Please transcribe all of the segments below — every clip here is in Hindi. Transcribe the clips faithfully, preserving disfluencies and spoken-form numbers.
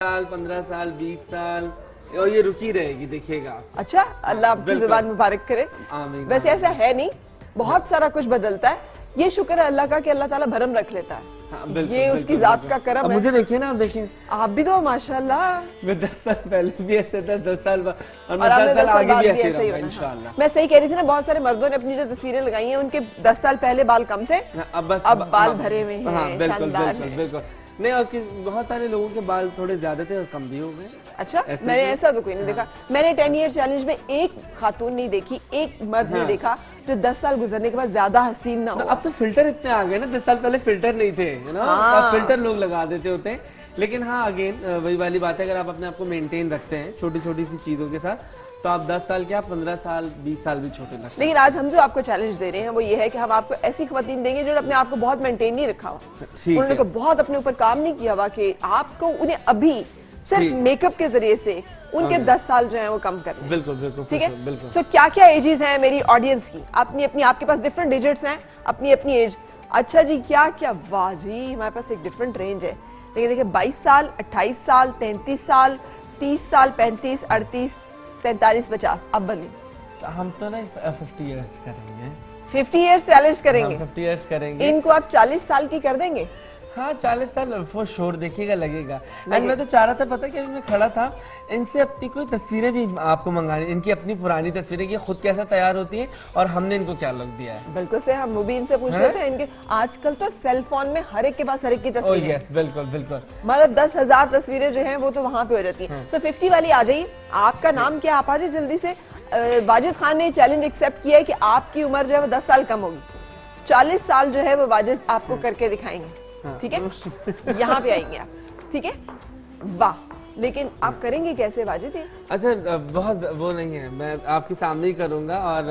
साल, पंद्रह साल, बीस साल और ये रुकी रहेगी, देखिएगा। अच्छा, अल्लाह आपकी ज़ुबान मुबारक करे। आमीन। वैसे ऐसा है नहीं, बहुत सारा कुछ बदलता है। ये शुक्र है अल्लाह का कि अल्लाह ताला भरम रख लेता है। हाँ, बिल्कुल, ये उसकी जात का करम है। मुझे देखिए ना, आप देखिए, आप भी तो माशाल्लाह। मैं दस साल पहले भी ऐसे था, दस साल बाद और मैं दस साल आगे भी ऐसे रहूंगा इंशाल्लाह। मैं सही कह रही थी ना, बहुत सारे मर्दों ने अपनी जो तस्वीरें लगाई हैं, उनके दस साल पहले बाल कम थे, अब बस अब बाल भरे हुए हैं, शानदार हैं। बिल्कुल नहीं, और बहुत सारे लोगों के बाल थोड़े ज्यादा थे और कम भी हो गए। अच्छा, मैंने ऐसा तो कोई नहीं देखा। मैंने टेन ईयर चैलेंज में एक खातून नहीं देखी, एक मर्द नहीं देखा जो दस साल गुजरने के बाद ज्यादा हसीन ना हो। अब तो फिल्टर इतने आ गए ना, दस साल पहले फिल्टर नहीं थे ना, अब फिल्टर लोग लगा देते होते हैं। लेकिन हाँ, अगेन वही वाली बात है, अगर आप अपने आप को मेंटेन रखते हैं छोटी छोटी सी चीजों के साथ, तो आप दस साल क्या पंद्रह साल बीस साल भी छोटे लगते हैं। लेकिन आज हम जो आपको चैलेंज दे रहे हैं वो ये है कि हम आपको ऐसी खवातीन देंगे जो अपने आप को बहुत मेंटेन नहीं रखा हो, उन्होंने को बहुत अपने ऊपर काम नहीं किया हुआ, कि आपको उन्हें अभी सिर्फ मेकअप के जरिए से उनके दस साल जो है वो कम करने। बिल्कुल बिल्कुल, ठीक है। बिल्कुल। सो क्या क्या एजेस हैं मेरी ऑडियंस की, अपनी अपनी, आपके पास डिफरेंट डिजिट्स हैं, अपनी अपनी एज। अच्छा जी, क्या क्या, वाह जी, हमारे पास एक डिफरेंट रेंज है। लेकिन देखिए, बाईस साल, अट्ठाईस साल, तैंतीस साल, तीस साल, पैंतीस, अड़तीस, तैंतालीस, पचास। अब बनी तो हम तो ना फिफ्टी इयर्स करेंगे, फिफ्टी इयर्स चैलेंज करेंगे, फिफ्टी इयर्स करेंगे। इनको आप चालीस साल की कर देंगे? हाँ, चालीस साल फॉर श्योर, देखिएगा लगेगा। एंड मैं तो चाह रहा था, पता क्या, मैं खड़ा था, इनसे अपनी कोई तस्वीरें भी आपको मंगानी, इनकी अपनी पुरानी तस्वीरें, कि खुद कैसा तैयार होती हैं और हमने इनको क्या लुक दिया है। बिल्कुल से हम भी इनसे पूछ रहे थे। इनके आजकल तो सेल फोन में हर एक के पास हर एक की तस्वीरें हैं। बिल्कुल बिल्कुल, मतलब दस हजार तस्वीरें जो हैं वो तो वहाँ पे हो जाती है। सो फिफ्टी वाली आ जाइए। आपका नाम क्या, आप आ जाइए जल्दी से। वाजिद खान ने चैलेंज एक्सेप्ट किया है कि आपकी उम्र जो है वो दस साल कम होगी, चालीस साल जो है वो वाजिद आपको करके दिखाएंगे। ठीक है, यहाँ पे आएंगे आप। ठीक है, वाह। लेकिन आप करेंगे कैसे वाजिद? अच्छा, बहुत वो नहीं है, मैं आपके सामने ही करूंगा। और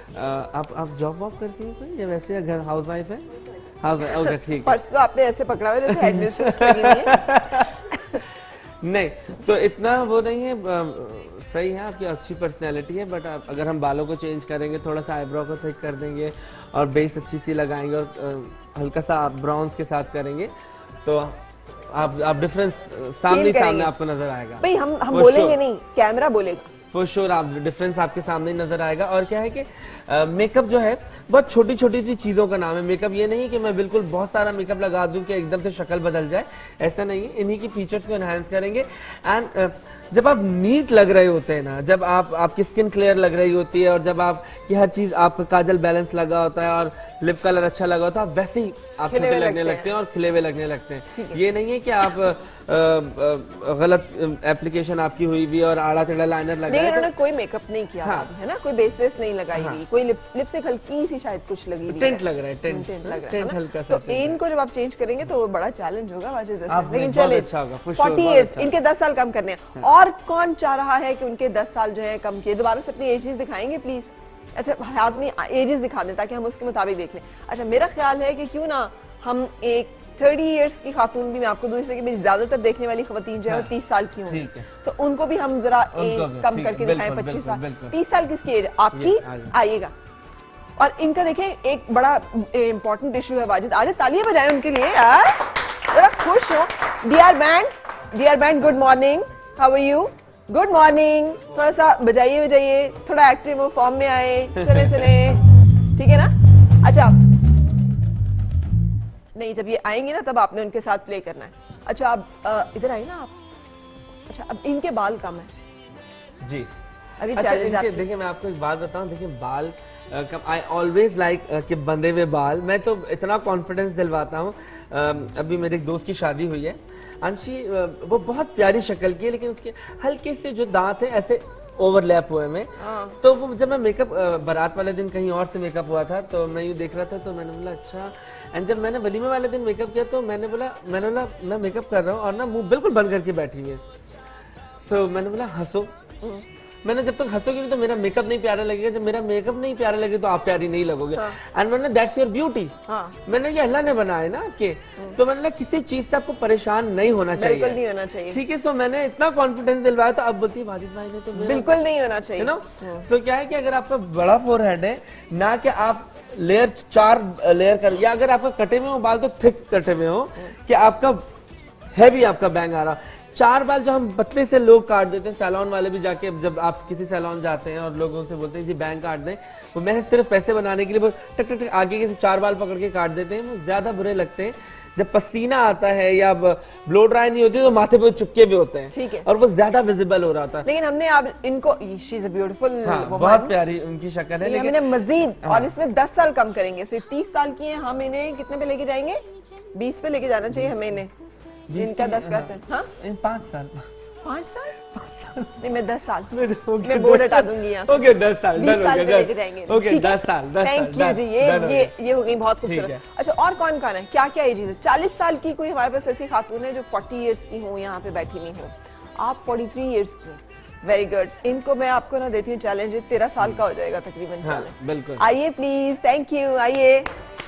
आप आप जॉब वॉब करती हैं कोई, या वैसे या घर हाउस वाइफ है? हाउस वाइफ, ओके ठीक है। पर्स तो आपने ऐसे पकड़ा हुआ जैसे एडमिनिस्ट्रेशन लगी हुई है। नहीं, तो इतना वो नहीं है, सही है, आपकी अच्छी पर्सनैलिटी है, बट अगर हम बालों को चेंज करेंगे, थोड़ा सा आईब्रो को थिक कर देंगे और बेस अच्छी सी लगाएंगे और हल्का सा ब्राउन्स के साथ करेंगे, तो आप आप डिफरेंस सामने सामने आपको नजर आएगा। भाई हम हम बोलेंगे नहीं, कैमरा बोलेगा। फॉर श्योर आप डिफरेंस आपके सामने नजर आएगा। और क्या है कि मेकअप जो है बहुत छोटी छोटी सी चीजों का नाम है। मेकअप ये नहीं है कि मैं बिल्कुल बहुत सारा मेकअप लगा दूं कि एकदम से शक्ल बदल जाए, ऐसा नहीं है। इन्हीं की फीचर्स को एनहांस करेंगे। एंड जब आप नीट लग रहे होते हैं ना, जब आप आपकी स्किन क्लियर लग रही होती है और जब आप की हर चीज, आपका काजल बैलेंस लगा होता है और लिप कलर अच्छा लगा होता है, वैसे ही आप छोटे लगने लगते हैं और खिले हुए लगने लगते हैं। ये नहीं है कि आप गलत एप्लीकेशन आपकी हुई भी और आड़ा टेढ़ा लाइनर लगा, उन्होंने कोई मेकअप नहीं किया है ना, कोई बेस वेस नहीं लगाई हुई, कोई लिपस्टिक हल्की सी शायद कुछ लगी हुई है, टेंट लग रहा है, टेंट टेंट लग रहा टेंट हल्का सा। तो इनको जब आप चेंज करेंगे तो वो बड़ा चैलेंज होगा वाजिद। लेकिन चलिए, फोर्टी इयर्स इनके दस साल कम करने हैं। और कौन चाह रहा है कि उनके दस साल जो है कम किए? दोबारा से अपनी एजेस दिखाएंगे प्लीज। अच्छा, अपनी एजेस दिखा दें ताकि हम उसके मुताबिक देख लें। अच्छा, मेरा ख्याल है कि क्यों ना हम एक थर्टी इयर्स की खातून भी मैं आपको दूसरे की, मेरी ज्यादातर देखने वाली खवातीन जो है तीस साल की होंगी, तो उनको भी हम जरा कम करके दिखाएं। पच्चीस साल, तीस साल किसकी एज आपकी? आइएगा। और इनका देखें, एक बड़ा इंपॉर्टेंट इशू है वाजिद। आज तालियां बजाएं उनके लिए यार, जरा खुश हो। Dear band, dear band, good morning, how are you? Good morning. थोड़ा सा बजाइए बजाइए, थोड़ा एक्टिव हो, फॉर्म में आए, चले चले, ठीक है ना? अच्छा, नहीं, जब ये आएंगे ना तब आपने उनके साथ प्ले करना है। अच्छा, आप इधर आए ना आप। अच्छा, अब इनके बाल कम है जी। अभी अच्छा, इनके देखिए, मैं आपको एक बात बताऊं, देखिए बाल कम, आई ऑलवेज लाइक कि बंधे हुए बाल, मैं तो इतना कॉन्फिडेंस दिलवाता हूँ। अभी मेरे एक दोस्त की शादी हुई है, अंशी, वो बहुत प्यारी शक्ल की है, लेकिन उसके हल्के से जो दांत है ऐसे ओवरलैप हुए में। तो वो जब मैं मेकअप, बारात वाले दिन कहीं और से मेकअप हुआ था, तो मैं यूँ देख रहा था, तो मैंने बोला अच्छा। एंड जब मैंने वलीमे वाले दिन मेकअप किया, तो मैंने बोला मैंने बोला मैं मेकअप कर रहा हूँ और ना मुंह बिल्कुल बंद करके बैठी है। सो so, मैंने बोला हंसो। मैंने जब तक हंसोगे नहीं तो मेरा मेकअप नहीं प्यारा लगेगा, जब मेरा मेकअप नहीं प्यारा लगे तो आप प्यारी नहीं लगोगे। एंड मैंने दैट्स योर ब्यूटी। मैंने ये अल्लाह ने बनाया ना आपके, तो मैंने किसी चीज से आपको परेशान नहीं होना चाहिए, बिल्कुल नहीं होना चाहिए। ठीक है, सो मैंने इतना कॉन्फिडेंस दिलवाया, तो अब बोलती है वाजिद भाई ने तो बिल्कुल नहीं होना चाहिए ना। सो क्या है कि अगर आपका बड़ा फोरहेड है ना, कि आप लेयर चार लेयर कर, या अगर आपका कटे में हो बाल तो थिक कटे में हो, कि आपका हैवी आपका बैंग आ रहा, चार बाल जो हम पतले से लोग काट देते हैं, सैलून वाले भी जाके जब आप किसी सैलून जाते हैं और लोगों से बोलते हैं जी बैंग काट दें, वो मैं सिर्फ पैसे बनाने के लिए वो टक टक टक आगे के चार बाल पकड़ के काट देते हैं, वो ज्यादा बुरे लगते हैं। जब पसीना आता है या ब्लो ड्राई नहीं होती तो माथे पे चुपके भी होते हैं, ठीक है, और वो ज्यादा विजिबल हो रहा था। लेकिन हमने अब इनको, शी इज अ ब्यूटीफुल, बहुत प्यारी उनकी शक्ल है, लेकिन हमने मजीद हाँ। और इसमें दस साल कम करेंगे, सो तीस साल की है, हम इन्हें कितने पे लेके जाएंगे? बीस पे लेके जाना चाहिए हमें इन्हें, इनका दस का हाँ पाँच साल पाँच साल नहीं, मैं दस साल मैं बोर्ड हटा दूंगी यहाँ। ओके दस साल बीस साल पे लेके जाएंगे। ओके दस साल थैंक यू जी, ये ये ये हो गई बहुत खूबसूरत। अच्छा और कौन कौन है, क्या क्या एज है? चालीस साल की कोई हमारे पास ऐसी खातून है जो चालीस इयर्स की हो, यहाँ पे बैठी नहीं हो, आप तैंतालीस इयर्स की, वेरी गुड। इनको मैं आपको ना देती हूँ चैलेंज, तेरह साल का हो जाएगा तकरीबन चैलेंज। बिल्कुल, आइए प्लीज, थैंक यू, आइए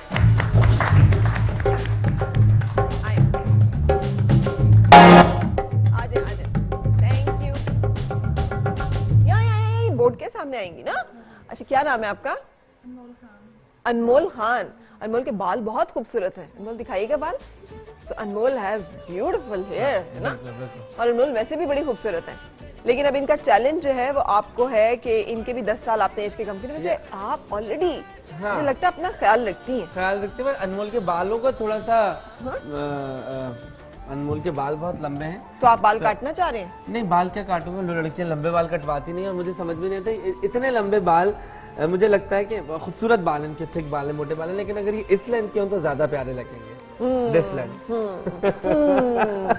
बोर्ड के सामने आएंगी ना। अच्छा क्या नाम है आपका? अनमोल खान। अनमोल खान, अनमोल के बाल बहुत खूबसूरत हैं, अनमोल दिखाइएगा बाल। so, Anmol has beautiful hair है ना, और अनमोल वैसे भी बड़ी खूबसूरत है। लेकिन अब इनका चैलेंज जो है वो आपको है कि इनके भी दस साल आपने एज के कम किए, वैसे आप ऑलरेडी हाँ। मुझे लगता है अपना ख्याल रखती हैं। ख्याल रखती है, अनमोल के बालों को थोड़ा सा हाँ? आ, आ, अनमोल के बाल बहुत लंबे हैं, तो आप बाल तो, काटना चाह रहे हैं? नहीं बाल क्या काटूंगा, लड़कियां लंबे बाल कटवाती नहीं, और मुझे समझ भी नहीं आता इतने लंबे बाल। मुझे लगता है कि खूबसूरत बाल इनके, थिक बाल है, मोटे बाल है, लेकिन अगर ये इस लेंथ के हों तो ज्यादा प्यारे लगेंगे। दिस लेंथ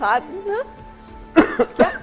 हाथ क्या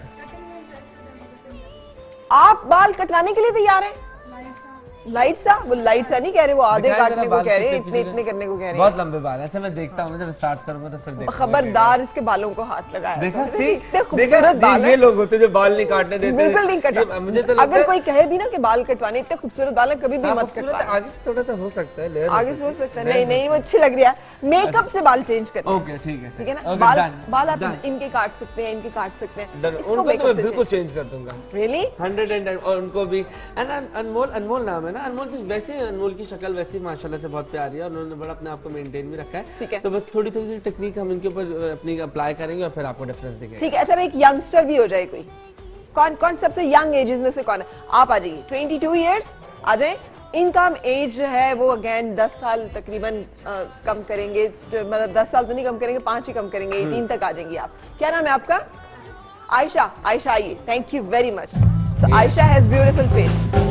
आप बाल कटवाने के लिए तैयार हैं? लाइट सा, वो लाइट सा नहीं कह रहे, वो आधे काटने को कह रहे हैं, इतने इतने करने को कह रहे हैं। बहुत लंबे बाल। अच्छा मैं देखता हूँ, जब स्टार्ट करूंगा तो फिर देखूंगा। खबरदार इसके बालों को हाथ लगाया। देखा इतने खूबसूरत बाल हैं। ये लोग होते जो बाल नहीं काटने देते। बिल्कुल नहीं कटवा, मुझे तो अगर कोई कहे भी ना कि बाल कटवाने, इतने खूबसूरत बाल है, कभी भी मत कटवा। आगे से थोड़ा सा हो सकता है, आगे से हो सकता है, नहीं नहीं वो अच्छी लग रही है। मेकअप से बाल चेंज करना, ओके ठीक है, ठीक है ना। बाल बाल आप इनके काट सकते हैं, इनके काट सकते हैं, इसको मैं बिल्कुल चेंज कर दूंगा। रियली हंड्रेड एंड और उनको भी। अनमोल, अनमोल नाम है ना, अनमोल वैसे अनमोल की शक्ल वैसे माशाल्लाह से बहुत प्यारी है, और उन्होंने बड़ा अपने आप को मेंटेन भी रखा है, ठीक है। तो बस थोड़ी थोड़ी टेक्निक हम इनके ऊपर अपनी अप्लाई करेंगे और फिर आपको डिफरेंस दिखेगा, ठीक है। अच्छा एक यंगस्टर भी हो जाए कोई, कौन कौन सबसे यंग एजेस में से कौन है? आप आ जाइए, बाईस इयर्स आ जाए। इनका एज जो है वो अगेन दस साल तकरीबन कम करेंगे, मतलब दस साल तो नहीं कम करेंगे, पांच ही कम करेंगे, तीन तक आ जाएंगी आप। क्या नाम है आपका? आयशा। आयशा आइए, thank you very much. So Ayesha has beautiful face.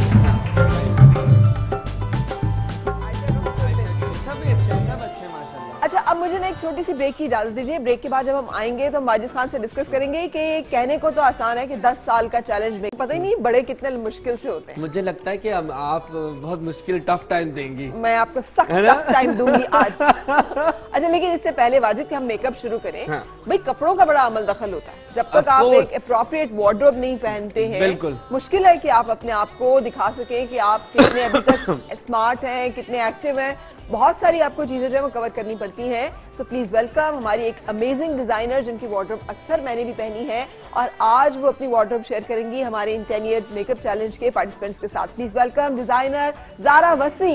अच्छा अब मुझे ना एक छोटी सी ब्रेक की इजाजत दीजिए। ब्रेक के बाद जब हम आएंगे तो हम वाजिद खान से डिस्कस करेंगे कि कहने को तो आसान है कि दस साल का चैलेंज, पता ही नहीं बड़े कितने मुश्किल से होते हैं। मुझे लगता है कि आप बहुत मुश्किल टफ टाइम देंगी। मैं आपको सख्त टफ टाइम दूंगी आज। अच्छा लेकिन इससे पहले वाजिद कि हम मेकअप शुरू करें, हाँ। भाई कपड़ों का बड़ा अमल दखल होता है। जब तक आप एक अप्रोप्रिएट वार्डरोब नहीं पहनते हैं, बिल्कुल मुश्किल है कि आप अपने आप को दिखा सके कि आप कितने अभी तक स्मार्ट हैं, कितने एक्टिव हैं। बहुत सारी आपको चीजें जो है वो कवर करनी पड़ती हैं। सो प्लीज वेलकम हमारी एक अमेजिंग डिजाइनर जिनकी वार्डरोब अक्सर मैंने भी पहनी है, और आज वो अपनी वार्डरोब शेयर करेंगी हमारे in ten year makeup challenge के पार्टिसिपेंट्स के साथ। प्लीज वेलकम डिजाइनर ज़ारा वसी।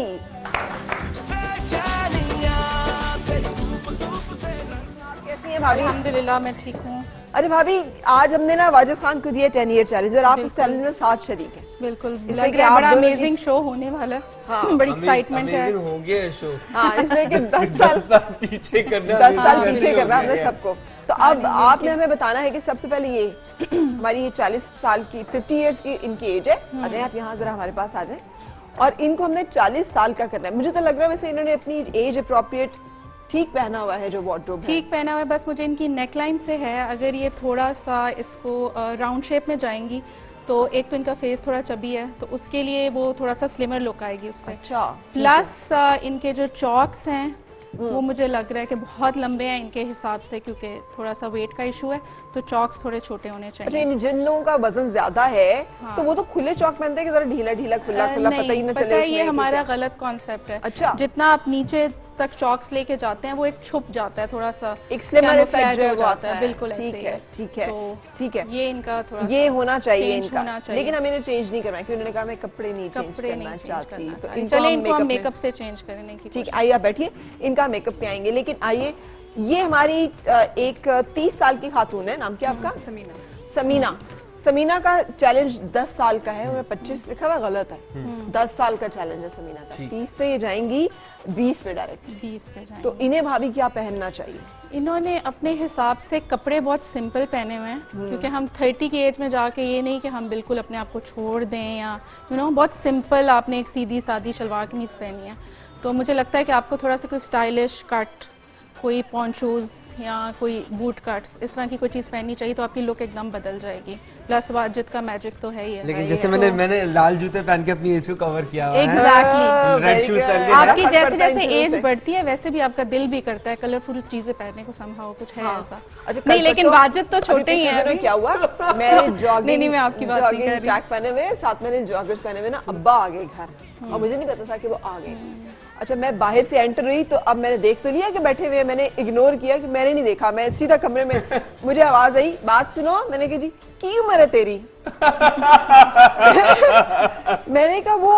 कैसी हैं भाभी? अल्हम्दुलिल्लाह मैं ठीक हूँ। अरे भाभी आज हमने ना वाजिद खान को दिया टेन ईयर चैलेंज, और आप इस चैलेंज में साथ शरीक हैं। बिल्कुल लग रहा है बड़ा अमेजिंग शो होने वाला है। हाँ, बड़ी एक्साइटमेंट है। होंगे शो। हाँ इसलिए कि दस साल पीछे करना, दस साल पीछे करना हमने सबको। तो अब आपने हमें बताना है कि सबसे पहले ये हमारी ये चालीस साल की फिफ्टी इयर्स की इनकी एज है। आ जाए आप यहाँ जरा हमारे पास आ जाए, और इनको हमने चालीस साल का करना है। मुझे तो लग रहा है वैसे इन्होंने अपनी एज अप्रोप्रिएट ठीक पहना हुआ है, जो वार्डरोब है ठीक पहना हुआ है। बस मुझे इनकी नेकलाइन से है, अगर ये थोड़ा सा इसको राउंड शेप में जाएंगी तो एक तो इनका फेस थोड़ा चबी है, तो उसके लिए वो थोड़ा सा स्लिमर लुक आएगी उससे। अच्छा प्लस इनके जो चॉक्स हैं वो मुझे लग रहा है कि बहुत लंबे हैं इनके हिसाब से, क्योंकि थोड़ा सा वेट का इशू है, तो चॉक्स थोड़े छोटे होने चाहिए। अच्छा जिन लोगों का वजन ज्यादा है, हाँ। तो वो तो खुले चॉक पहनते हैं कि जरा ढीला ढीला खुला खुला पता ही ना चले। ये हमारा गलत कॉन्सेप्ट है। अच्छा जितना आप नीचे तक चॉक्स लेके जाते हैं वो एक छुप जाता है, थोड़ा सा एक स्लिमर इफेक्ट जो आता है। बिल्कुल ठीक है ठीक है ठीक है, ये इनका थोड़ा ये होना चाहिए इनका, लेकिन हम इन्हें चेंज नहीं करना क्योंकि उन्होंने कहा मैं कपड़े नहीं चेंज करना चाहती, तो चलिए इनको हम मेकअप से चेंज करने की। ठीक है आइए आप बैठिए, इनका मेकअप पे आएंगे। लेकिन आइए ये हमारी अ, एक तीस साल की खातून है, नाम क्या आपका? समीना। समीना। समीना का चैलेंज दस साल का है, और पच्चीस लिखा हुआ गलत है, दस साल का चैलेंज है समीना का। तीस से ये जाएंगी बीस पे डायरेक्ट। बीस पे जाएंगे। तो इन्हें भाभी क्या पहनना चाहिए? इन्होंने अपने हिसाब से कपड़े बहुत सिंपल पहने हुए हैं, क्योंकि हम थर्टी की एज में जाके ये नहीं कि हम बिल्कुल अपने आप को छोड़ दें, या यू नो बहुत सिंपल आपने एक सीधी सादी शलवार कमीज पहनी है। तो मुझे लगता है कि आपको थोड़ा सा कोई स्टाइलिश कट, कोई पॉन्चूज या कोई बूट कट्स, इस तरह की कोई चीज़ पहननी चाहिए, तो आपकी लुक एकदम बदल जाएगी। प्लस वाजिद का मैजिक तो है ही है। लेकिन जैसे मैंने मैंने लाल जूते पहन के अपनी एज को कवर किया हुआ है। एग्जैक्टली। रेड शूज पहन के। आपकी जैसे जैसे एज बढ़ती है वैसे भी आपका दिल भी करता है कलरफुल चीजें पहनने को, समहाउ कुछ है ऐसा। नहीं, लेकिन वाजिद तो छोटे ही हैं। क्या हुआ, मैंने जॉगिंग नहीं नहीं मैं आपकी बात नहीं कर रही। ट्रैक पहने हुए, साथ मैंने जॉगर्स पहने हुए ना, अब्बा आ गए घर और मुझे नहीं पता था कि वो आ गए। अच्छा, मैं बाहर से एंटर हुई तो अब मैंने देख तो लिया कि बैठे हुए, मैंने इग्नोर किया कि मैंने नहीं देखा, मैं सीधा कमरे में, मुझे आवाज आई, बात सुनो। मैंने कहा जी की उम्र है तेरी? मैंने कहा वो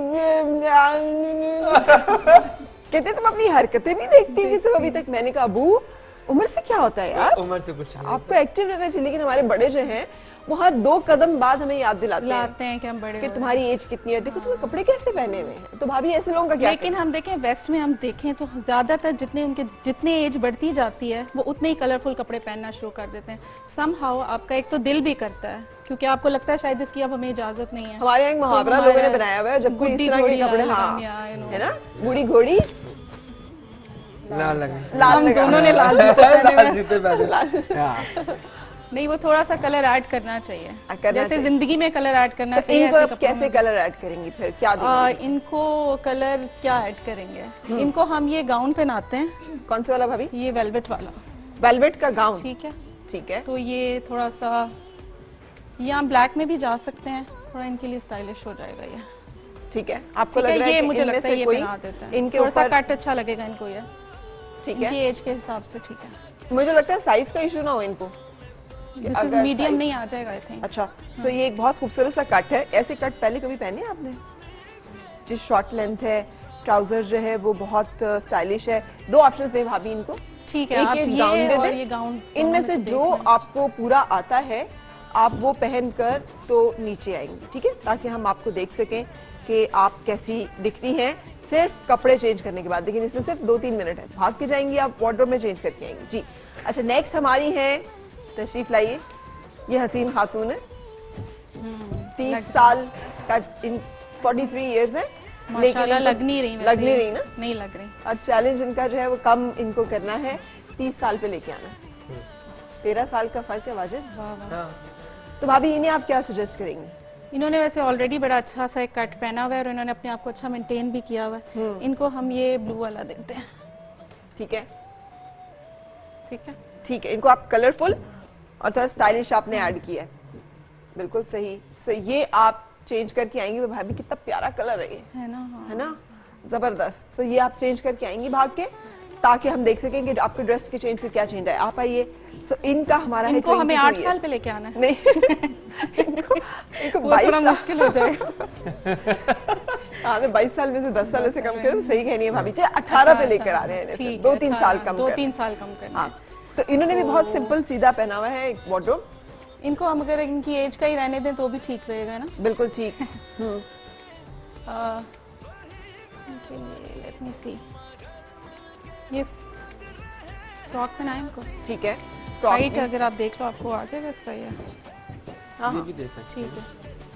कहते तुम अपनी हरकतें नहीं देखती कि तुम अभी तक। मैंने कहा अबू उम्र से क्या होता है यार, उम्र से कुछ नहीं, आपको एक्टिव रहना चाहिए। लेकिन हमारे बड़े जो हैं वो हर दो कदम बाद हमें याद दिलाते लाते हैं कि हम बड़े कि तुम्हारी एज कितनी है, देखो तुम्हें कपड़े कैसे पहने हुए हैं। तो भाभी ऐसे लोगों का क्या? लेकिन हम देखें वेस्ट में, हम देखें तो ज्यादातर जितने उनके जितने एज बढ़ती जाती है वो उतने ही कलरफुल कपड़े पहनना शुरू कर देते हैं। समहाउ आपका एक तो दिल भी करता है, क्योंकि आपको लगता है शायद इसकी अब हमें इजाजत नहीं है। हमारे यहाँ एक मुहावरा तो लोगों ने बनाया हुआ है, जब कोई इस तरह के कपड़े, हाँ है ना, बूढ़ी घोड़ी लाल लगे, लाल लगा, दोनों ने लाल जूते पहने। नहीं, वो थोड़ा सा कलर ऐड करना चाहिए, जैसे जिंदगी में कलर ऐड करना तो चाहिए। इनको अब कैसे कलर ऐड करेंगी फिर, क्या देंगी? इनको कलर क्या ऐड करेंगे, इनको हम ये गाउन पहनाते हैं। कौन सा वाला भाभी? ये वेलवेट वाला, वेलवेट का गाउन। ठीक है ठीक है। तो ये थोड़ा सा, यहाँ ब्लैक में भी जा सकते हैं, थोड़ा इनके लिए स्टाइलिश हो जाएगा ये। ठीक है, आपको लग रहा है ये कि मुझे लगता है ये कोई पहना देता है, इनके थोड़ा सा ऊपर कट अच्छा लगेगा इनको ये। ठीक है, ये एज के हिसाब से ठीक है। मुझे लगता है साइज का इशू ना हो इनको, अगर मीडियम नहीं आ जाएगा आई थिंक। अच्छा, तो ये एक बहुत खूबसूरत सा कट है। ऐसे कट पहले कभी पहने आपने? जो शॉर्ट लेंथ है, ट्राउजर जो है वो बहुत स्टाइलिश है। दो ऑप्शंस दे भाभी इनको। ठीक है, आप ये और ये गाउन, इनमें से जो आपको पूरा आता है आप वो पहनकर तो नीचे आएंगी, ठीक है, ताकि हम आपको देख सकें कि आप कैसी दिखती हैं सिर्फ कपड़े चेंज करने के बाद। लेकिन इसमें सिर्फ दो तीन मिनट है, भाग के जाएंगी आप, वार्डरोब में चेंज करके आएंगी जी। अच्छा, नेक्स्ट हमारी है, तशरीफ लाइए, ये हसीन खातून है, तीस साल का, इन फोर्टी थ्री ईयर्स है, लेकिन लग नहीं रही, लग नहीं रही ना, नहीं लग रही। और चैलेंज इनका जो है वो कम इनको करना है, तीस साल पे लेके आना। तेरह साल का फर्क है वाजिद। तो भाभी इन्हें आप क्या सजेस्ट करेंगे? इन्होंने वैसे ऑलरेडी बड़ा अच्छा सा एक कट पहना हुआ है और इन्होंने अपने आप को अच्छा मेंटेन भी किया हुआ है। इनको हम ये ब्लू वाला देते हैं। ठीक है, ठीक है, ठीक है, इनको आप कलरफुल और थोड़ा स्टाइलिश आपने ऐड किया है, बिल्कुल सही। सो ये आप चेंज करके आएंगी, भाभी कितना प्यारा कलर है ये, है ना? हाँ। है ना, जबरदस्त। तो ये आप चेंज करके आएंगी भाग के, ताकि हम देख सकें कि आपके ड्रेस के चेंज से क्या चेंज है। आप आइए। सो इनका हमारा इनको है हमें आठ साल पे लेके आना है। नहीं इनको इनको बाईस बाईस मुश्किल हो जाएगा। हाँ, तो बाईस साल में से दस साल से कम करें तो सही कहनी है भाभी, चाहे अठारह पे लेकर आ रहे हैं, ठीक, दो तीन साल कम, दो तीन साल कम करना। हाँ, तो इन्होंने भी बहुत सिंपल सीधा पहना हुआ है एक वार्डरोब। इनको हम अगर इनकी एज का ही रहने दें तो भी ठीक रहेगा ना? बिल्कुल ठीक। हम्म, लेट मी सी, ये फ्रॉक पहनाए इनको, ठीक है, राइट, अगर आप देख लो आपको आ जाएगा इसका ये। हाँ, ये भी दे सकते ठीक है,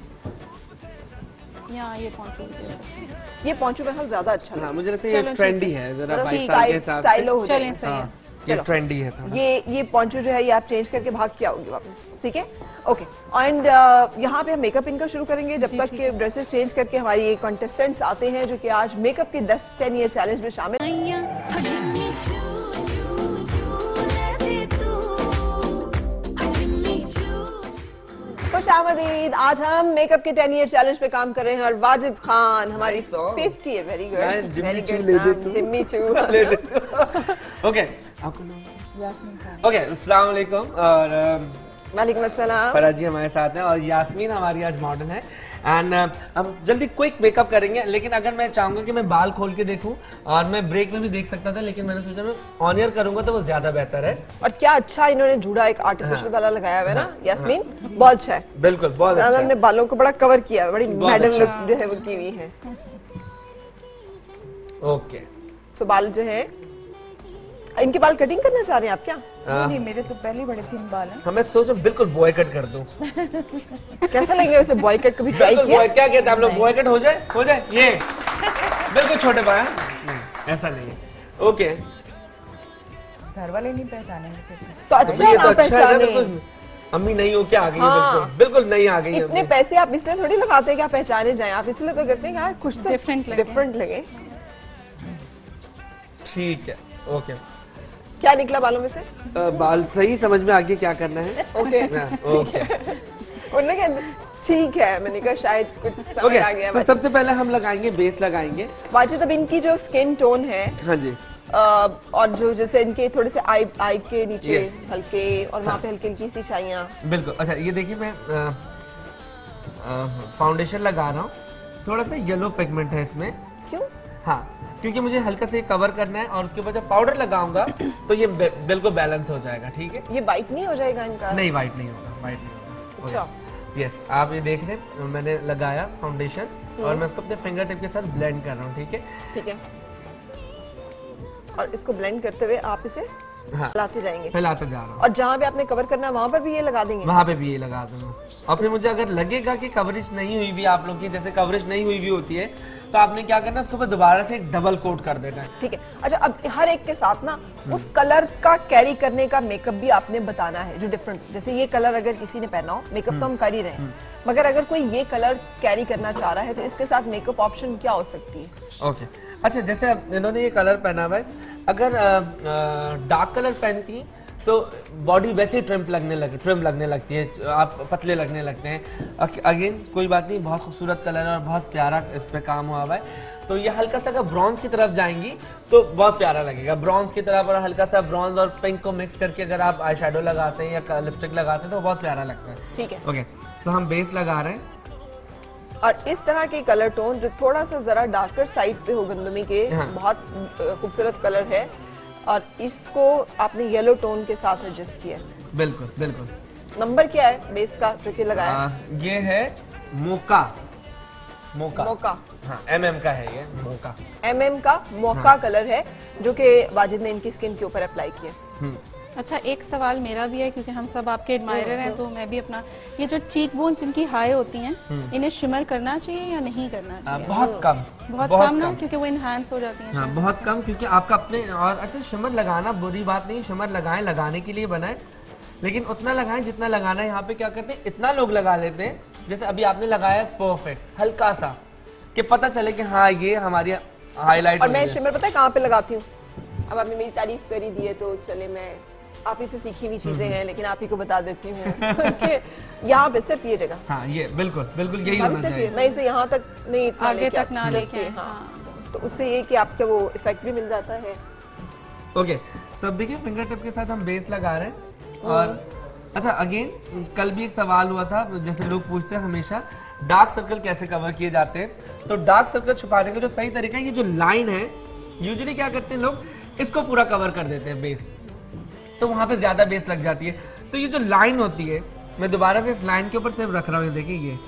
यहाँ ये पॉन्चो भी दे सकते हैं। ये पॉन्चो महल ज्यादा अच्छा हैं। हाँ, लगा। मुझे लगता है ये चलो, ट्रेंडी ठीक है, जरा मतलब बाईस साल के स्टाइल- हिसाब स्टाइलो हो से। चलें, जाएगा। सही है। हाँ, ये चलो। ट्रेंडी है थोड़ा। ये ये पॉन्चो जो है ये आप चेंज करके भाग के आओगे वापस, ठीक है, ओके। एंड यहाँ पे हम मेकअप इनका शुरू करेंगे जब जी, तक ठीक के ड्रेसेस चेंज करके हमारी ये कंटेस्टेंट्स आते हैं जो कि आज मेकअप के दस टेन ईयर चैलेंज में शामिल। खुशामदीद। आज हम मेकअप के टेन ईयर चैलेंज पे काम कर रहे हैं और वाजिद खान हमारी फिफ्टी है, very good, very good, Jimmy Choo. Okay, आपका नाम? ओके, अस्सलाम वालेकुम। और वालेकुम अस्सलाम। फरा जी हमारे साथ हैं और यास्मीन हमारी आज मॉडल है एंड uh, हम जल्दी क्विक मेकअप करेंगे, लेकिन अगर मैं चाहूंगा कि मैं बाल खोल के देखूं और मैं ब्रेक में भी देख सकता था, लेकिन मैंने सोचा मैं ऑन एयर करूंगा तो वो ज्यादा बेहतर है। और क्या अच्छा इन्होंने जूड़ा एक आर्टिफिशियल वाला लगाया हुआ है ना यास्मीन, बहुत अच्छा है। बिल्कुल बहुत अच्छा। हमने बालों को बड़ा कवर किया है, बड़ी मैडम लुक जो है वो की हुई है। ओके सो बाल जो है, इनके बाल कटिंग करना चाह रहे हैं आप क्या? नहीं, मेरे तो पहले बड़े थिन बाल हैं। हमें सोचो बिल्कुल बॉय कट कर दूं। कैसा लगेगा वैसे बॉय कट? कभी ट्राई किया? boy, क्या कहते हैं आप लोग, बॉय कट हो जाए हो जाए ये बिल्कुल छोटे बाल हैं, ऐसा नहीं है। ओके, घर वाले नहीं पहचानेंगे तो अच्छा ये तो ना अच्छा है ना, पहचाने। बिल्कुल अम्मी नहीं हो क्या आ गई है, हाँ। बिल्कुल बिल्कुल नहीं आ गई है। इतने पैसे आप इसलिए थोड़ी लगाते हैं कि आप पहचाने जाएं, आप इसलिए तो करते हैं कि यार कुछ तो डिफरेंट लगे। डिफरेंट लगे। ठीक है, ओके। क्या निकला बालों में से? आ, बाल सही समझ में आ गया क्या करना है। ओके ओके उन्होंने कहा ठीक है, मैंने कहा शायद कुछ समझ ओके आ गया। तो सबसे पहले हम लगाएंगे बेस लगाएंगे। वाजिद, अब इनकी जो स्किन टोन है हाँ जी, आ, और जो जैसे इनके थोड़े से आई आई के नीचे Yes. हल्के और वहाँ पे हल्की हल्की सी शाइयाँ। बिल्कुल। अच्छा ये देखिए मैं फाउंडेशन लगा रहा हूँ, थोड़ा सा येलो पिगमेंट है इसमें। क्यों? हाँ, क्योंकि मुझे हल्का से कवर करना है और उसके बाद जब पाउडर लगाऊंगा तो ये बिल्कुल बैलेंस हो जाएगा। ठीक है, ये वाइट नहीं हो जाएगा इनका? नहीं वाइट नहीं होगा, वाइट नहीं होगा। अच्छा। यस, आप ये देख रहे हैं मैंने लगाया फाउंडेशन और मैं इसको अपने फिंगर टिप के साथ ब्लेंड कर रहा हूँ। ठीक है ठीक है, और इसको ब्लेंड करते हुए आप इसे हाँ फैलाते जाएंगे। फैलाते जा रहा हूँ और जहाँ पे आपने कवर करना है वहाँ पर भी ये लगा देंगे? वहाँ पे भी ये लगा दूंगा। और फिर मुझे अगर लगेगा कि कवरेज नहीं हुई भी, आप लोग की जैसे कवरेज नहीं हुई भी होती है, तो आपने क्या करना है उसके ऊपर दोबारा से एक डबल कोट कर देना है। ठीक है। अच्छा, अब हर एक के साथ ना उस कलर का कैरी करने का मेकअप भी आपने बताना है जो डिफरेंट, जैसे ये कलर अगर किसी ने पहना हो, मेकअप तो हम कर ही रहे हैं, मगर अगर कोई ये कलर कैरी करना चाह रहा है तो इसके साथ मेकअप ऑप्शन क्या हो सकती है? ओके अच्छा, जैसे इन्होंने ये कलर पहना हुआ है, अगर डार्क कलर पहनती हैं तो बॉडी वैसे ट्रिम लगने लगे ट्रिम लगने लगती है, आप पतले लगने लगते हैं। अगेन कोई बात नहीं, बहुत खूबसूरत कलर है और बहुत प्यारा इस पे काम हुआ हुआ है। तो ये हल्का सा अगर ब्रॉन्ज की तरफ जाएंगी तो बहुत प्यारा लगेगा, ब्रॉन्ज की तरफ, और हल्का सा ब्रॉन्ज और पिंक को मिक्स करके अगर आप आई शेडो लगाते हैं या लिपस्टिक लगाते हैं तो बहुत प्यारा लगता है। ठीक है, ओके, तो हम बेस लगा रहे हैं और इस तरह के कलर टोन जो थोड़ा सा जरा डार्कर साइड पे हो गंदमी के, हाँ। बहुत खूबसूरत कलर है, और इसको आपने येलो टोन के साथ एडजस्ट किया। बिल्कुल बिल्कुल। नंबर क्या है बेस का जो कि लगाया? आ, ये है मोका मोका मोका, हाँ एमएम का है ये मोका। एमएम का मोका हाँ। कलर है जो कि वाजिद ने इनकी स्किन के ऊपर अप्लाई किया। अच्छा, एक सवाल मेरा भी है क्योंकि हम सब आपके एडमायरर हैं, तो मैं भी अपना, ये जो चीक बोन्स इनकी हाई होती हैं, इन्हें शिमर करना चाहिए या नहीं करना चाहिए? आ, बहुत कम बहुत, बहुत कम ना, कम। क्योंकि वो इनहांस हो जाती हैं। हाँ, बहुत कम, क्योंकि आपका अपने, और अच्छा शिमर लगाना बुरी बात नहीं, शिमर लगाएं, लगाने के लिए बनाए, लेकिन उतना लगाएं जितना लगाना है। यहाँ पे क्या करते हैं, इतना लोग लगा लेते हैं, जैसे अभी आपने लगाया परफेक्ट हल्का सा, कि पता चले कि हाँ ये हमारी हाईलाइट। और मैं शिमर पता है कहाँ पे लगाती हूँ? अब आपने मेरी तारीफ करी दी है तो चले, मैं आप ही से सीखी हुई चीजें हैं लेकिन आप ही को बता देती हूँ कि यहाँ पे सिर्फ ये जगह, हाँ ये बिल्कुल बिल्कुल यही होना चाहिए। मैं इसे यहाँ तक नहीं, इतना आगे तक ना लेके, हाँ, तो उससे ये कि आपका वो इफेक्ट भी मिल जाता है। ओके, सब देखिए फिंगर टिप के साथ हम बेस लगा रहे हैं। और अच्छा अगेन कल भी एक सवाल हुआ था, जैसे लोग पूछते हैं हमेशा डार्क सर्कल कैसे कवर किए जाते हैं, तो डार्क सर्कल छुपाने का जो सही तरीका है, ये जो लाइन है, यूजुअली क्या करते हैं लोग, इसको पूरा कवर कर देते हैं बेस, तो वहां पे ज्यादा बेस लग जाती है। तो ये जो लाइन होती है, मैं दोबारा से इस लाइन के ऊपर सिर्फ रख रहा हूँ, देखिए ये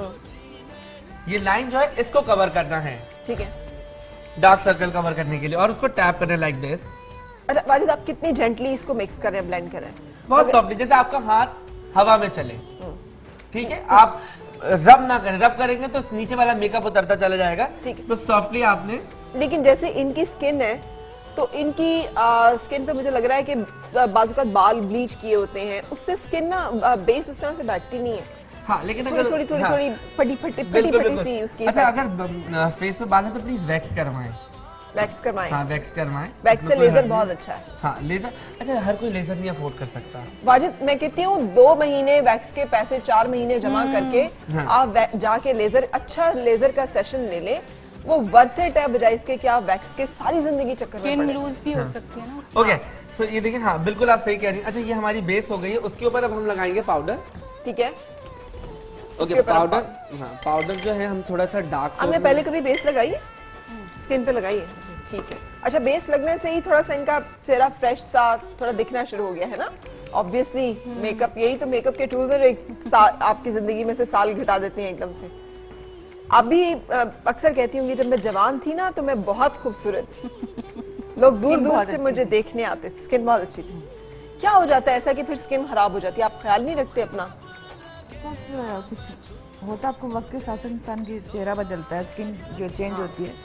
ये लाइन जो है इसको कवर करना है, ठीक है, डार्क सर्कल कवर करने के लिए, और उसको टैप करना लाइक दिस। अच्छा वाजिद, आप कितनी जेंटली इसको मिक्स कर रहे हैं, ब्लेंड कर रहे हैं? बहुत सॉफ्टली, जैसे आपका हाथ हवा में चले, ठीक है, आप रब ना करें, रब करेंगे तो नीचे वाला मेकअप उतरता चला जाएगा। तो सॉफ्टली आपने, लेकिन जैसे इनकी स्किन है तो इनकी स्किन पे मुझे लग रहा है कि बाजुकात बाल ब्लीच किए होते हैं, उससे स्किन ना बेस उस तरह से बैठती नहीं है। हाँ, लेकिन थोड़ी अगर थोड़ी थोड़ी हाँ, थोड़ी फटी फटी फटी फटी सी उसकी। अच्छा, अगर फेस पे बाल है तो प्लीज वैक्स करवाएं। वैक्स करवाएं? हाँ वैक्स करवाएं। वैक्स से लेजर बहुत अच्छा है। हाँ लेजर, अच्छा हर कोई लेजर नहीं अफोर्ड कर सकता। वाजिद, मैं कहती हूँ दो महीने वैक्स के पैसे चार महीने जमा करके आप जाके लेजर, अच्छा लेजर का सेशन ले लें, वो वर्थ इट है बजाय इसके कि आप वैक्स के सारी जिंदगी चक्कर में स्किन पड़े। लूज भी हो सकती है ना। ओके सो ये देखिए, हाँ बिल्कुल आप सही कह रही हैं। अच्छा ये हमारी बेस हो गई है, उसके ऊपर अब हम लगाएंगे पाउडर। ठीक है, ओके पाउडर, हाँ पाउडर जो है हम थोड़ा सा डार्क। आपने पहले कभी बेस लगाई है? स्किन पे लगाई है, ठीक है। अच्छा बेस लगने से ही थोड़ा सा इनका चेहरा फ्रेश सा थोड़ा दिखना शुरू हो गया है ना। ऑब्वियसली मेकअप, यही तो मेकअप के टूल्स हैं जो एक आपकी जिंदगी में से साल घटा देते हैं एकदम से। आप भी अक्सर कहती होंगी जब मैं जवान थी ना तो मैं बहुत खूबसूरत थी, लोग दूर दूर से मुझे देखने आते थे, स्किन बहुत अच्छी थी। क्या हो जाता है ऐसा कि फिर स्किन खराब हो जाती है? आप ख्याल नहीं रखते अपना? बस कुछ होता, आपको वक्त के साथ इंसान की चेहरा बदलता है, स्किन जो चेंज होती है।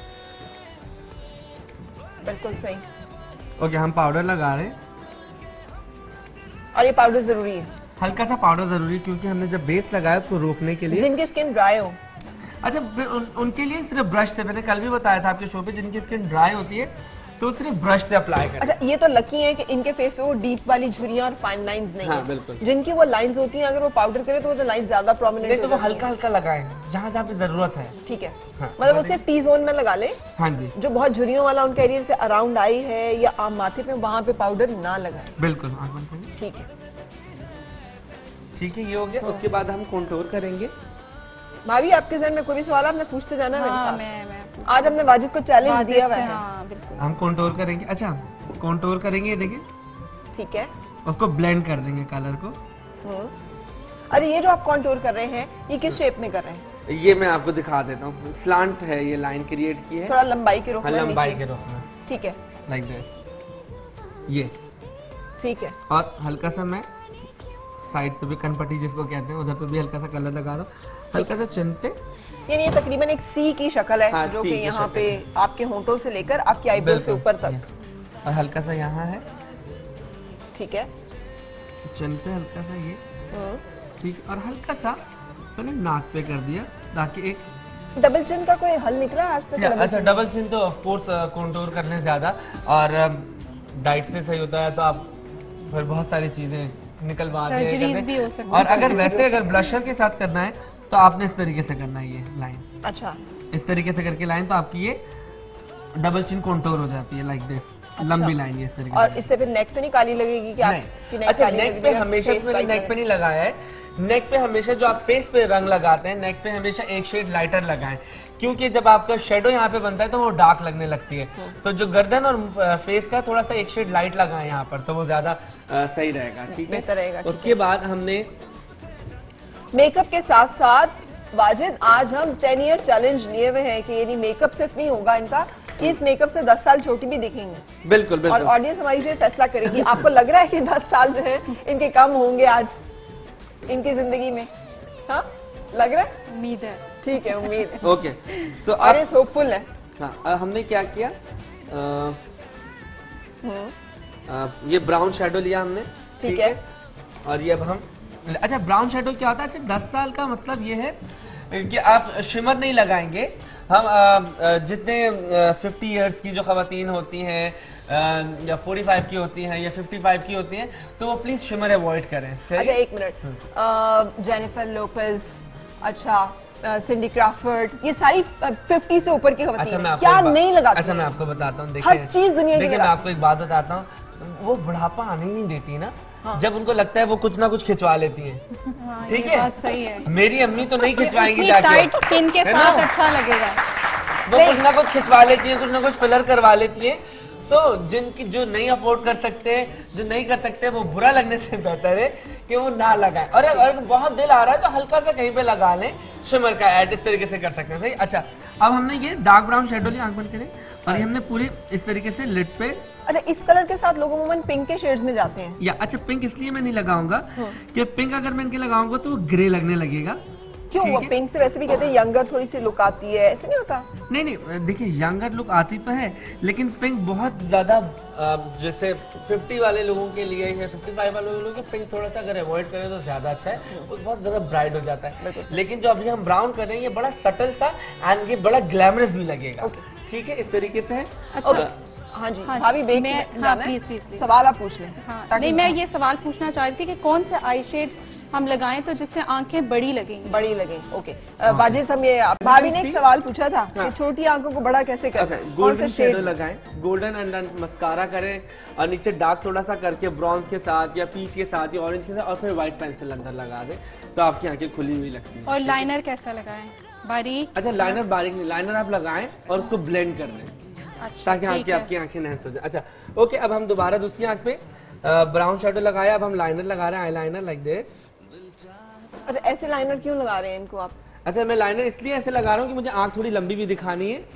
बिल्कुल सही। ओके हम पाउडर लगा रहे हैं, और ये पाउडर जरूरी है, हल्का सा पाउडर जरूरी है क्योंकि हमने जब बेस लगाया उसको रोकने के लिए। जिनकी स्किन ड्राई हो। अच्छा फिर उन, उनके लिए सिर्फ ब्रश से, मैंने कल भी बताया था आपके शो पे, जिनकी स्किन ड्राई होती है तो सिर्फ ब्रश से अप्लाई करें। अच्छा ये तो लकी है कि इनके फेस पे वो डीप वाली झुर्रियां और फाइन लाइंस नहीं हाँ, है। बिल्कुल। जिनकी वो लाइंस होती हैं अगर वो पाउडर करे तो वो तो लाइंस ज्यादा प्रोमिनेंट नहीं तो वो हल्का हल्का लगाएं जहाँ जहाँ पे जरूरत है। ठीक है, हाँ, मतलब उसे टी जोन में लगा ले। हाँ जी जो बहुत झुर्रियों वाला उनके एरिया से अराउंड आई है या आम माथे पे, वहां पे पाउडर ना लगाए। बिल्कुल आँख बंद करिए। ठीक है, ठीक है ये हो गया। उसके बाद हम कंटूर करेंगे। भाभी आपके जहन में कोई भी सवाल आपने पूछते जाना है मेरे हाँ, साथ। मैं, मैं आज हमने वाजिद को चैलेंज वाजिद दिया हुआ से, है। हाँ, बिल्कुल। हम कंटूर करेंगे। अच्छा कंटूर करेंगे, ये देखिए ठीक है। उसको ब्लेंड कर देंगे कलर को। हम्म। अरे ये जो आप कॉन्टूर कर रहे हैं ये किस शेप में कर रहे हैं? ये मैं आपको दिखा देता हूँ, स्लांट है, ये लाइन क्रिएट की है थोड़ा लंबाई के रुख हाँ, में लंबाई नीचे। के रुख में, ठीक है, लाइक दिस ये। ठीक है। और हल्का सा मैं साइड पे भी कनपट्टी जिसको कहते हैं उधर पे भी हल्का सा कलर लगा रहा हूँ, हल्का सा चिन पे। यानी ये तकरीबन एक सी की शक्ल है। हाँ, जो सी कि की यहाँ शक्ल पे आपके होंठों से लेकर आपकी आईब्रो से ऊपर तक। और हल्का सा यहाँ है, ठीक है। चिन पे हल्का सा ये, हम्म। ठीक। और हल्का सा मैंने नाक पे कर दिया ताकि एक डबल चिन का कोई हल निकला आज तक? या, अच्छा डबल चिन तो ऑफ कोर्स कंटूर करने से ज्यादा और डाइट से सही होता है, तो आप फिर बहुत सारी चीजें निकलवा के सर्जरीज करते भी हैं। हो सकती और अगर वैसे अगर ब्लशर के साथ करना है तो आपने इस तरीके से करना है, ये लाइन अच्छा इस तरीके से करके लाइन, तो आपकी ये डबल चिन कंटूर हो जाती है लाइक दिस। लंबी लाइन ये इस तरीके और से। इससे फिर नेक तो नहीं काली लगेगी क्या? नहीं। अच्छा नेक पे हमेशा तो मैंने नेक पे नहीं लगाया है, नेक पे हमेशा जो आप फेस पे रंग लगाते हैं नेक पे हमेशा एक शेड लाइटर लगाएं, क्योंकि जब आपका शेडो यहाँ पे बनता है तो वो डार्क लगने लगती है। तो जो गर्दन और फेस का थोड़ा सा एक शेड लाइट लगाएं यहाँ पर, तो वो ज्यादा सही रहेगा। ठीक है, उसके बाद हमने मेकअप के साथ साथ वाजिद आज हम टेन ईयर चैलेंज लिए हुए हैं कि यानी मेकअप सिर्फ नहीं होगा इनका, इस मेकअप से दस साल छोटी भी दिखेंगे। बिल्कुल बिल्कुल। और ऑडियंस हमारी जो फैसला करेगी। आपको लग रहा है कि दस साल जो है इनके कम होंगे आज इनकी जिंदगी में? हाँ लग रहा है, उम्मीद है। ठीक है उम्मीद है। ओके सो ऑडियंस होपफुल है। हाँ अब हमने क्या किया, आ, आ, ये ब्राउन शेडो लिया हमने, ठीक है। और ये अब हम, अच्छा ब्राउन शेडो क्या होता है? अच्छा दस साल का मतलब ये है कि आप शिमर नहीं लगाएंगे। हम आ, आ, जितने फिफ्टी इयर्स की जो खवातीन होती हैं आ, या फोर्टी फाइव की होती हैं या फिफ्टी फाइव की होती हैं, तो वो प्लीज शिमर अवॉइड करें। अच्छा एक मिनट, जेनिफर लोपेज, अच्छा सिंडी क्रॉफर्ड, ये सारी फिफ्टी से ऊपर की खवातीन अच्छा, हैं, क्या नहीं लगाती? अच्छा मैं आपको बताता हूँ, हर चीज दुनिया की देखिए मैं आपको एक बात बताता हूँ, वो बुढ़ापा आने ही नहीं देती ना। हाँ। जब उनको लगता है वो कुछ ना कुछ खिंचवा लेती हैं। हाँ, ठीक ये है, बात सही है। मेरी अम्मी तो नहीं खिंचवाएंगी जाके, टाइट स्किन के है साथ ना? अच्छा लगेगा। वो कुछ ना कुछ खिंचवा लेती है, कुछ ना कुछ फिलर करवा लेती है। सो so, जिनकी जो नहीं अफोर्ड कर सकते, जो नहीं कर सकते, वो बुरा लगने से बेहतर है कि वो ना लगाएं। और अगर बहुत दिल आ रहा है तो हल्का सा कहीं पे लगा लें, शिमर का ऐड इस तरीके से कर सकते हैं। सही। अच्छा अब हमने ये डार्क ब्राउन शेडो लिया, आंख बंद करें, और ये हमने पूरी इस तरीके से लिड पे। अच्छा इस कलर के साथ लोग अमूमन पिंक के शेड्स में जाते हैं या अच्छा पिंक इसलिए मैं नहीं लगाऊंगा कि पिंक अगर मैं इनके लगाऊंगा तो वो ग्रे लगने लगेगा। क्यों? वो पिंक से वैसे भी कहते हैं यंगर थोड़ी सी लुक आती है, ऐसे नहीं होता? नहीं नहीं देखिए यंगर लुक आती तो है, लेकिन पिंक बहुत ज्यादा जैसे फिफ्टी वाले लोगों के लिए या फिफ्टी फाइव वाले लोगों के पिंक थोड़ा सा अगर अवॉइड करें तो ज्यादा अच्छा है, वो बहुत ज्यादा ब्राइट हो जाता है। लेकिन जो अभी हम ब्राउन कर रहे हैं ये बड़ा सटल सा एंड ये बड़ा ग्लैमरस भी लगेगा। ठीक है इस तरीके से है। अच्छा हाँ जी हाँ, भाभी बेक मैं में हाँ, जाना है? Please, please, please. सवाल आप पूछ लें। हाँ, नहीं मैं ये सवाल पूछना चाह रही थी कि कौन से आई शेड्स हम लगाएं तो जिससे आंखें बड़ी लगेंगी। बड़ी लगे, ओके। बाजिद, हम ये भाभी ने एक सवाल पूछा था हाँ। कि छोटी आंखों को बड़ा कैसे करना है, कौन गोल्डन से शेड शेडो लगाएं, गोल्डन एंड मस्कारा करें और नीचे डार्क थोड़ा सा करके ब्रॉन्ज के साथ या पीच के साथ या ऑरेंज के साथ और फिर व्हाइट पेंसिल अंदर लगा दें तो आपकी आंखें खुली हुई लगती है। और लाइनर कैसा लगाएं? बारीक? अच्छा, लाइनर बारीक नहीं, लाइनर आप लगाएं और उसको ब्लेंड कर दें अच्छा, ताकि आपकी आपकी आंखें नहस हो जाए। अच्छा ओके, अब हम दोबारा दूसरी आंख पे ब्राउन शेडो लगाया, अब हम लाइनर लगा रहे हैं, आई लाइनर लाइक दिस। अच्छा, ऐसे लाइनर क्यों लगा रहे हैं इनको आप? अच्छा, मैं लाइनर इसलिए ऐसे लगा रहा हूँ कि मुझे आंख थोड़ी लंबी भी दिखानी है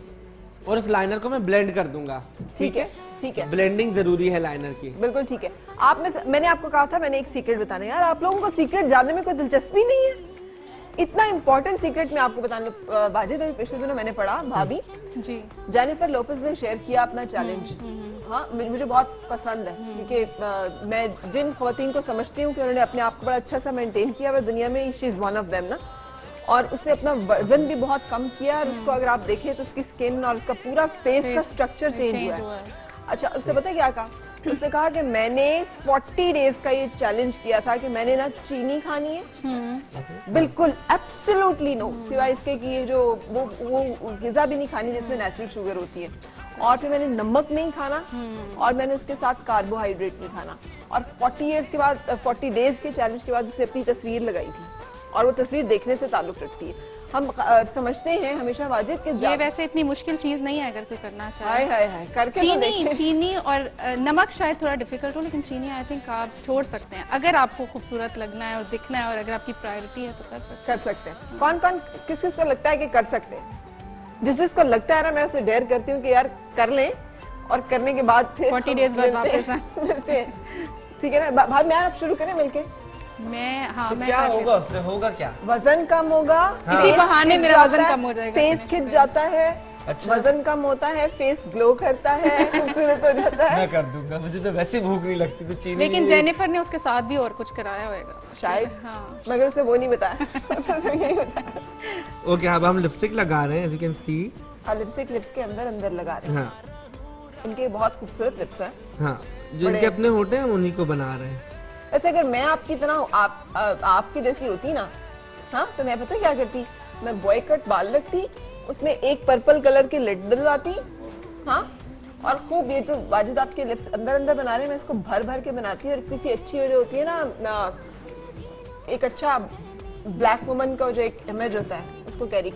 और इस लाइनर को मैं ब्लेंड कर दूंगा। ठीक है, ठीक है, ब्लेंडिंग जरूरी है लाइनर की। बिल्कुल ठीक है। आप में मैंने आपको कहा था, मैंने एक सीक्रेट बताना है यार, आप लोगों को सीक्रेट जानने में कोई दिलचस्पी नहीं है। इतना इंपॉर्टेंट सीक्रेट मैं आपको बताने बाजिद, अभी पिछले दिनों मैंने पढ़ा, भाभी जी जेनिफर लोपेज ने शेयर किया अपना चैलेंज। हाँ, मुझे बहुत पसंद है क्योंकि मैं जिन खवातीन को समझती हूँ कि उन्होंने अपने आप को बड़ा अच्छा सा मेंटेन किया वह दुनिया में she is one of them ना, और उसने अपना वजन भी बहुत कम किया और उसको अगर आप देखें तो उसकी स्किन और उसका पूरा फेस का स्ट्रक्चर चेंज हुआ है। अच्छा, उससे पता है क्या कहा? उसने कहा कि मैंने चालीस डेज का ये चैलेंज किया था कि मैंने ना चीनी खानी है, बिल्कुल एब्सोल्युटली नो, सिवाय इसके कि ये जो वो वो गिजा भी नहीं खानी जिसमें नेचुरल शुगर होती है, और फिर मैंने नमक नहीं खाना और मैंने उसके साथ कार्बोहाइड्रेट नहीं खाना। और चालीस इयर्स के बाद, चालीस डेज के चैलेंज के बाद उसने अपनी तस्वीर लगाई थी और वो तस्वीर देखने से ताल्लुक रखती है। हम आ, समझते हैं हमेशा वाजिद के ये वैसे इतनी मुश्किल चीज नहीं है अगर कोई करना चाहे। हाय हाय हाय करके चीनी चीनी और नमक शायद थोड़ा डिफिकल्ट हो, लेकिन चीनी आई थिंक आप छोड़ सकते हैं अगर आपको खूबसूरत लगना है और दिखना है और अगर आपकी प्रायोरिटी है तो कर सकते हैं। कर सकते हैं। कौन कौन किस किस को लगता है कि कर सकते हैं? जिस जिसको लगता है ना, मैं उसे डेयर करती हूँ कि यार कर लें और करने के बाद फिर चालीस डेज बाद वापस मिलते हैं, ठीक है ना भाई? मैं आप शुरू करें मिलके। मैं हाँ तो मैं क्या होगा उससे, होगा क्या? वजन कम होगा, हाँ। इसी बहाने मेरा वजन कम हो जाएगा, फेस खिंच जाता है। अच्छा। वजन कम होता है, फेस ग्लो करता है, खूबसूरत हो जाता है। मैं कर दूंगा, मुझे तो वैसे भूख नहीं लगती तो चीनी। लेकिन जेनिफर ने उसके साथ भी और कुछ कराया होगा शायद, हाँ। मगर उसे वो नहीं बताया। उसे यही बताया। ओके, अब हम लिपस्टिक लगा रहे हैं, एज यू कैन सी। हाँ, लिपस्टिक लिप्स के अंदर अंदर लगा रहे हैं। हाँ इनके बहुत खूबसूरत लिप्स हैं। हाँ, जो इनके अपने होते हैं उन्हीं को बना रहे हैं। वैसे अगर मैं आपकी तरह आप आ, आपकी जैसी होती ना, हाँ, तो मैं पता क्या करती, मैं बॉय कट बाल रखती, उसमें एक पर्पल कलर की लिड डलवाती, हाँ, और खूब ये तो वाजिद आपके लिप्स अंदर अंदर बना रहे हैं, मैं इसको भर भर के बनाती और किसी अच्छी जो होती है ना, ना एक अच्छा ब्लैक वुमन का जो एक इमेज होता है उसको कैरी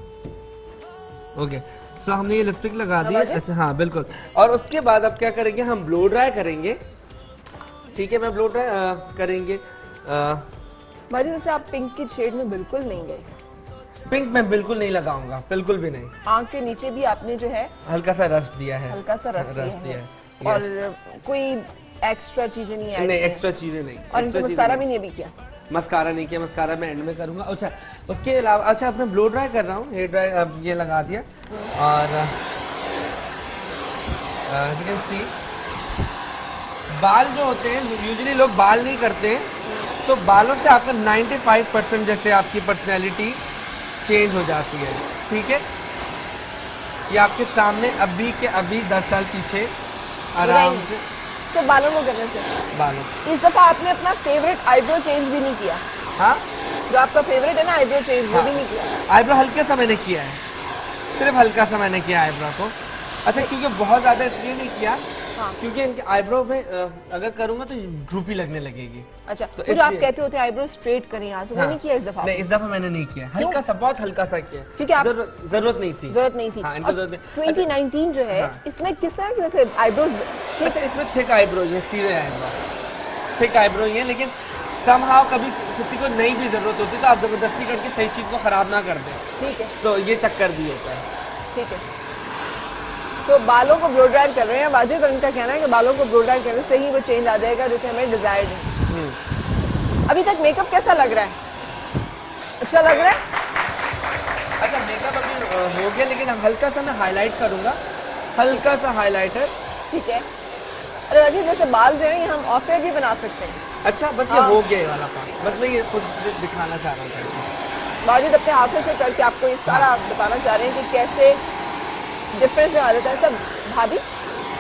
करती। ओके, सो हमने ये लिपस्टिक लगा दी। अच्छा हाँ बिल्कुल, और उसके बाद अब क्या करेंगे, हम ब्लो ड्राई करेंगे। ठीक है, मैं ब्लो ड्राई करेंगे। भाई जैसे आप पिंक की शेड में बिल्कुल नहीं गए। पिंक मैं बिल्कुल नहीं लगाऊंगा, बिल्कुल भी नहीं। आंख के नीचे भी आपने जो है हल्का सा रस्ट दिया है, हल्का सा रस्ट दिया, दिया है, है। और कोई एक्स्ट्रा चीजें नहीं ऐड नहीं, एक्स्ट्रा चीजें नहीं। और इनको मस्कारा भी नहीं अभी किया। मस्कारा नहीं किया, मस्कारा मैं एंड में करूंगा। अच्छा, उसके अलावा अच्छा अपने ब्लो ड्राई कर रहा हूँ, हेयर ड्राई अब ये लगा दिया। और यू कैन सी बाल जो होते हैं, यूजुअली लोग बाल नहीं करते हैं, तो बालों से आपका पचानवे परसेंट जैसे आपकी पर्सनैलिटी चेंज हो जाती है। ठीक है, ये आपके सामने अभी के अभी दस साल पीछे आराम से। तो बालों को करने से बालों इस दफा आपने अपना फेवरेट आईब्रो चेंज भी नहीं किया। हाँ, जो आपका फेवरेट है ना आईब्रो चेंज, वो भी नहीं किया। आईब्रो हल्के सा मैंने किया है, सिर्फ हल्का सा मैंने किया आईब्रो को। अच्छा, क्योंकि बहुत ज्यादा इसलिए नहीं किया, हाँ, क्योंकि इनके आईब्रो में अगर करूंगा तो ड्रूपी लगने लगेगी। अच्छा, तो जो आप कहते होते आईब्रो स्ट्रेट करें यहाँ से, वो नहीं किया इस दफा? नहीं, इस दफा मैंने नहीं किया, हल्का सा, बहुत हल्का सा किया, क्योंकि आप जरूरत नहीं थी। जरूरत नहीं थी। हाँ, इनको जरूरत नहीं। ट्वेंटी नाइनटीन जो है, इसमें किस तरह की वैसे आईब्रोज? अच्छा, इसमें थिक आईब्रो है, सीधे आईब्रो, थिक आईब्रो ही है, लेकिन समहाउ कभी किसी को नहीं भी जरूरत होती तो आप जबरदस्ती करके सही चीज को खराब ना कर दें। ठीक है, तो ये चक्कर भी होता है। ठीक है। तो बालों को ब्लो ड्राई कर रहे हैं वाजिद, और उनका कहना है कि बालों को ब्लो ड्राई करने से ही वो चेंज आ जाएगा जो कि हमें डिजायर्ड है। अभी तक मेकअप कैसा लग रहा है? अच्छा लग रहा है? अच्छा, मेकअप अभी हो गया, लेकिन हम हल्का सा मैं हाईलाइट करूंगा, हल्का सा हाईलाइटर। ठीक है। अरे वाजिद, जैसे बाल जो है हम ऑफ एयर भी बना सकते हैं। अच्छा, बस ये हो गया ये वाला पार्ट, बस मैं ये खुद दिखाना चाह रहा था। वाजिद अपने हाथों से करके आपको ये सारा बताना चाह रहे हैं कि कैसे डिफरेंस आ जाता है। सब भाभी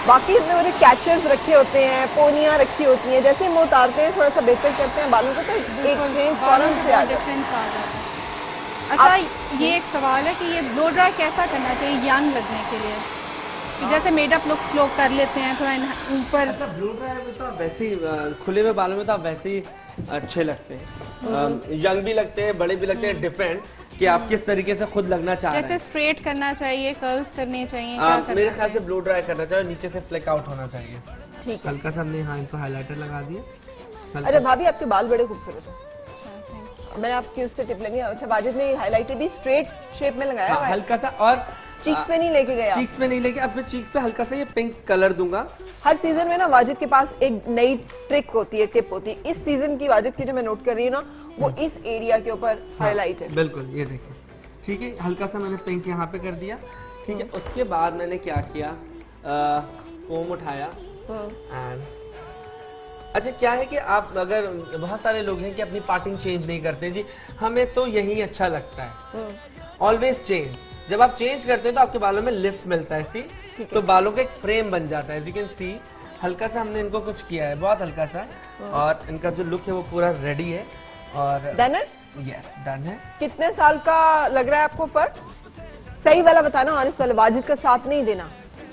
बाकी इतने बड़े कैचर्स रखे होते हैं, पोनियां रखी होती हैं, जैसे हम उतारते हैं थोड़ा सा बेहतर करते हैं बालों को तो एक चेंज फौरन से आ जाता है। डिफरेंस आ जाता है। अच्छा ये एक सवाल है कि ये ब्लो ड्राई कैसा करना चाहिए यंग लगने के लिए, कि जैसे मेडअप लुक्स लोग कर लेते हैं थोड़ा ऊपर। अच्छा ब्लो ड्राई में तो आप वैसे ही खुले हुए बालों में तो आप वैसे ही अच्छे लगते हैं, यंग भी लगते हैं, बड़े भी लगते हैं, डिपेंड कि आप किस तरीके से खुद लगना चाह रहे हैं। जैसे स्ट्रेट करना चाहिए, कर्ल्स करने चाहिए, क्या करना मेरे ख्याल से ब्लो ड्राई करना चाहिए, नीचे से फ्लेक आउट होना चाहिए। ठीक है, हल्का सा हमने यहाँ इनको हाइलाइटर लगा दिया। अरे भाभी आपके बाल बड़े खूबसूरत हैं, मैंने आपकी उससे टिप लेंगे। अच्छा वाजिद ने हाइलाइटर भी स्ट्रेट शेप में लगाया हुआ है, हल्का सा, और चीक्स में नहीं लेके गया। चीक्स में नहीं लेके, अब मैं चीक्स पे हल्का सा ये पिंक कलर दूंगा। हर सीजन में ना वाजिद के पास एक नई ट्रिक होती है, टिप होती है। इस सीजन की वाजिद की जो मैं नोट कर रही हूँ ना, वो इस एरिया के ऊपर हाईलाइट है। बिल्कुल, ये देखिए, ठीक है, हल्का सा मैंने पिंक यहाँ पे कर दिया, ठीक है। उसके बाद मैंने क्या किया, कोम उठाया एंड अच्छा क्या है कि आप अगर बहुत सारे लोग हैं कि अपनी पार्टिंग चेंज नहीं करते, जी हमें तो यही अच्छा लगता है, ऑलवेज चेंज। जब आप चेंज करते हैं तो आपके बालों में लिफ्ट मिलता है, सी तो बालों का एक फ्रेम बन जाता है। एज यू कैन सी हल्का सा हमने इनको कुछ किया है, बहुत हल्का सा, और इनका जो लुक है वो पूरा रेडी है। और डन है, यस डन है। कितने साल का लग रहा है आपको फर्क? सही वाला बताना, ऑनेस्ट वाला, वाजिद का साथ नहीं देना।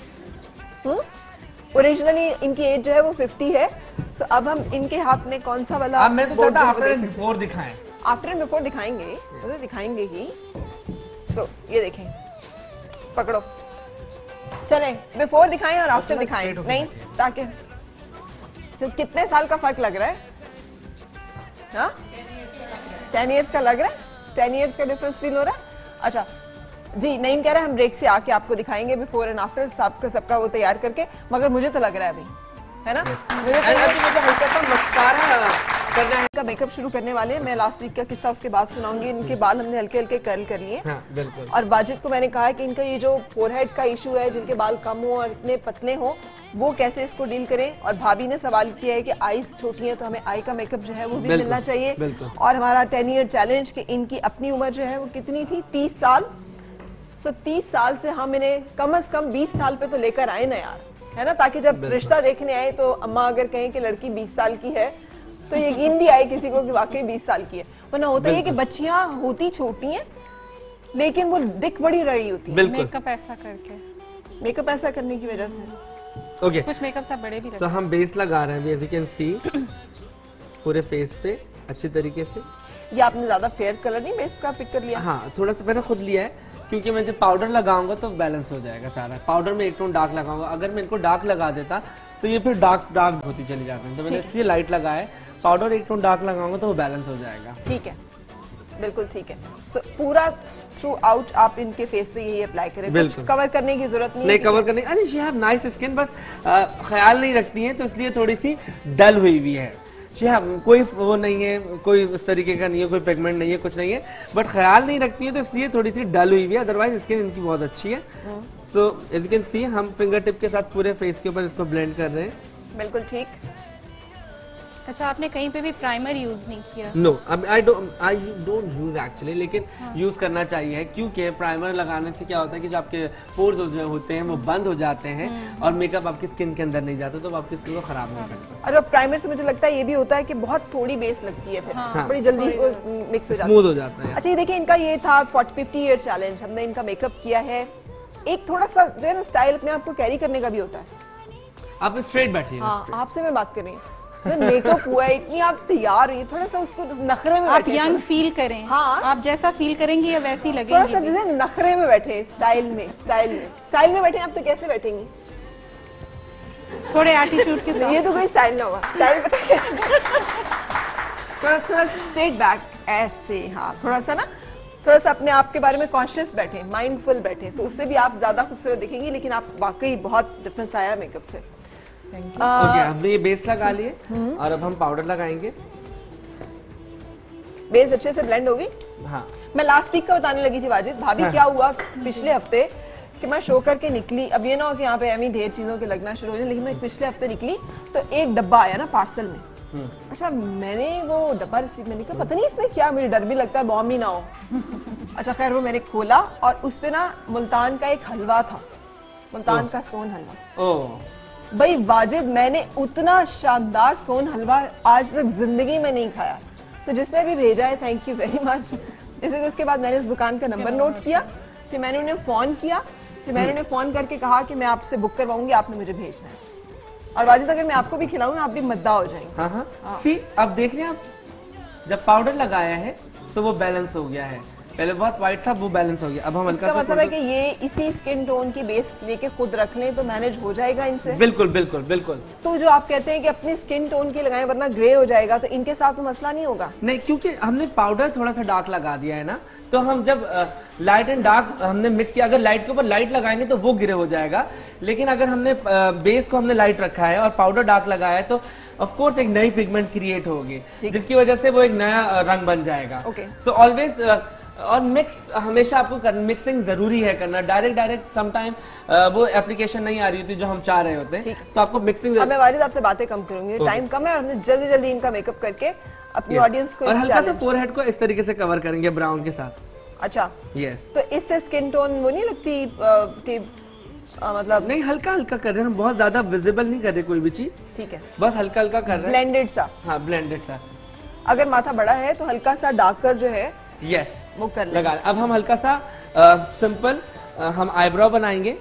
ओरिजिनली इनकी एज जो है वो फिफ्टी है, सो अब हम इनके हाथ में कौन सा वाला, अब मैं तो चाहता आफ्टर एंड बिफोर दिखाएं। आफ्टर एंड बिफोर दिखाएंगे, तो दिखाएंगे ही। सो so, ये देखें, पकड़ो, चलें बिफोर दिखाएं और आफ्टर दिखाएं, नहीं ताकि तो कितने साल का फर्क लग रहा है? हाँ टेन इयर्स का लग रहा है, टेन इयर्स का डिफरेंस फील हो रहा है। अच्छा जी, नहीं कह रहा, हम ब्रेक से आके आपको दिखाएंगे बिफोर एंड आफ्टर सबका सबका वो तैयार करके, मगर मुझे तो लग रहा है अभी, है ना, मुझे तो हल्का सा मस्कारा करना है। का मेकअप शुरू करने वाले हैं, मैं लास्ट वीक का किस्सा उसके बाद सुनाऊंगी। इनके बाल हमने हल्के हल्के कर्ल कर लिए, हाँ, बिल्कुल। और वाजिद को मैंने कहा कि इनका ये जो फोरहेड का इशू है, जिनके बाल कम हो और इतने पतले हो, वो कैसे इसको डील करें। और भाभी ने सवाल किया है कि आईज छोटी है तो हमें आई का मेकअप जो है वो भी मिलना चाहिए। और हमारा टेन ईयर चैलेंज कि इनकी अपनी उम्र जो है वो कितनी थी, तीस साल। सो तीस साल से हम इन्हें कम अज कम बीस साल पे तो लेकर आए ना यार, है ना, ताकि जब रिश्ता देखने आए तो अम्मा अगर कहें कि लड़की बीस साल की है तो यकीन भी आए किसी को कि वाकई बीस साल की है। वरना होता है कि बच्चियां होती छोटी हैं लेकिन वो दिख बड़ी रही होती है, मेकअप ऐसा करके, मेकअप ऐसा करने की वजह से। Okay okay. कुछ मेकअप से बड़े भी तो हम बेस लगा रहे हैं, एज यू कैन सी पूरे फेस पे अच्छी तरीके से। ये आपने ज्यादा फेयर कलर नहीं बेस का पिक कर लिया? हाँ, थोड़ा सा मैंने खुद लिया है, क्योंकि मैं जब पाउडर लगाऊंगा तो बैलेंस हो जाएगा सारा। पाउडर में एक टोन डार्क लगाऊंगा, अगर मैं इनको डार्क लगा देता तो ये फिर डार्क डार्क होती चली जाती है, तो मैंने इसलिए लाइट लगाया है। पाउडर एक टोन डार्क लगाऊंगा तो वो बैलेंस हो जाएगा। ठीक है, बिल्कुल ठीक है। so, पूरा थ्रू आउट आप इनके फेस पे यही अप्लाई करें, कुछ कवर करने की जरूरत नहीं, नहीं कवर करने। अरे शी हैव नाइस स्किन, बस आ, ख्याल नहीं रखती है तो इसलिए थोड़ी सी डल हुई हुई है। शी हैव कोई वो नहीं है, कोई उस तरीके का नहीं है, कोई पिगमेंट नहीं है, कुछ नहीं है, बट ख्याल नहीं रखती है तो इसलिए थोड़ी सी डल हुई हुई है। अदरवाइज स्किन इनकी बहुत अच्छी है। So as you can see हम फिंगर टिप के साथ पूरे फेस के ऊपर इसको ब्लेंड कर रहे हैं। बिल्कुल ठीक। अच्छा, आपने कहीं पे भी प्राइमर यूज नहीं किया? No, I don't I don't use actually, लेकिन यूज करना चाहिए, क्योंकि प्राइमर लगाने से क्या होता है कि जो आपके पोर्स जो होते हैं वो बंद हो जाते हैं और मेकअप आपकी स्किन के अंदर नहीं जाता, तो आपकी स्किन को खराब नहीं करता। और प्राइमर से मुझे लगता है ये भी होता है कि बहुत थोड़ी बेस लगती है, फिर हाँ, बड़ी जल्दी मिक्स हो जाता है, स्मूथ हो जाता है। अच्छा ये देखिए, इनका ये था फिफ्टी ईयर चैलेंज, हमने इनका मेकअप किया है। एक थोड़ा सा जो है ना स्टाइल अपने आप को कैरी करने का भी होता है। आप स्ट्रेट बैठिए। हाँ, आपसे मैं बात कर रही हूँ, मेकअप हुआ है, इतनी आप तैयार हुई, थोड़ा सा उसको नखरे में आप यंग फील करें। हाँ, आप जैसा फील करेंगे या वैसी लगेंगी। थोड़ा सा जैसे नखरे में बैठे, स्टाइल में स्टाइल में स्टाइल में बैठे। आप तो कैसे बैठेंगी? थोड़े एटीट्यूड के साथ। ये तो कोई स्टाइल ना होगा, स्टाइल पता कैसे? थोड़ा थोड़ा स्ट्रेट बैक ऐसे, हाँ थोड़ा सा ना, थोड़ा सा अपने आप के बारे में कॉन्शियस बैठे, माइंडफुल बैठे, तो उससे भी आप ज्यादा खूबसूरत दिखेंगी। लेकिन आप वाकई बहुत डिफरेंस आया मेकअप से। ओके, हमने ये बेस लगा लिए और अब हम पाउडर लगाएंगे। बेस अच्छे से ब्लेंड होगी। हाँ, मैं लास्ट वीक का बताने लगी थी वाजिद, भाभी हाँ। क्या हुआ पिछले हफ्ते कि मैं शो करके निकली, अब ये ना हो कि यहाँ पे एमी ढेर चीजों के लगना शुरू हो जाए, लेकिन मैं पिछले हफ्ते निकली तो एक डब्बा आया ना पार्सल में। अच्छा, मैंने वो डब्बा रिसीव, मैंने कहा पता नहीं इसमें क्या, मुझे डर भी लगता है बॉम्ब ही ना हो। अच्छा खैर, वो मैंने खोला और उस पे ना मुल्तान का एक हलवा था, मुल्तान का सोन हलवा। ओह, भाई वाजिद, मैंने उतना शानदार सोन हलवा आज तक जिंदगी में नहीं खाया। सो so, जिसने भी भेजा है थैंक यू वेरी मच। जैसे उसके बाद मैंने इस दुकान का नंबर नोट किया, फिर मैंने उन्हें फोन किया, फिर मैंने उन्हें फोन करके कहा कि मैं आपसे बुक करवाऊंगी, आपने मुझे भेजना है। और वाजिद अगर मैं आपको भी खिलाऊंगा आप भी मद्दा हो जाएंगे। हाँ हाँ, सी अब देख रहे हैं आप, जब पाउडर लगाया है तो वो बैलेंस हो गया है। पहले बहुत व्हाइट था, वो बैलेंस हो गया। अब हम हल्का सा मतलब है कि ये इसी स्किन टोन की बेस लेके खुद रख लें तो मैनेज हो जाएगा इनसे। बिल्कुल बिल्कुल बिल्कुल। तो जो आप कहते हैं कि अपनी स्किन टोन की लगाएं वरना ग्रे हो जाएगा, तो इनके साथ तो मसला नहीं होगा? नहीं, क्योंकि हमने पाउडर थोड़ा सा डार्क लगा दिया है ना, तो हम जब लाइट एंड डार्क हमने मिक्स किया, अगर लाइट के ऊपर लाइट लगाएंगे तो वो ग्रे हो जाएगा। लेकिन अगर हमने बेस को हमने लाइट रखा है और पाउडर डार्क लगाया है तो ऑफ कोर्स एक नई पिगमेंट क्रिएट होगी, जिसकी वजह से वो एक नया रंग बन जाएगा। सो ऑलवेज और मिक्स हमेशा आपको कर, मिक्सिंग जरूरी है करना। डायरेक्ट डायरेक्ट समटाइम वो एप्लीकेशन नहीं आ रही होती जो हम चाह रहे होते हैं, तो आपको मिक्सिंग। मैं वाजिद आपसे बातें कम करूंगी, टाइम कम है और हमने जल्दी जल्दी इनका मेकअप करके अपनी ऑडियंस को और हल्का सा फोरहेड को इस तरीके से कवर करेंगे ब्राउन के साथ। अच्छा यस, तो इससे स्किन टोन वो नहीं लगती कि मतलब? नहीं, हल्का हल्का कर रहे हैं हम, बहुत ज्यादा विजिबल नहीं कर रहे कोई भी चीज। ठीक है, बस हल्का हल्का कर रहे हैं, ब्लेंडेड सा। हाँ ब्लेंडेड सा। अगर माथा बड़ा है तो हल्का सा डार्कर जो है यस वो कर लगा। अब हम हल्का सा सिंपल हम आईब्रो बनाएंगे।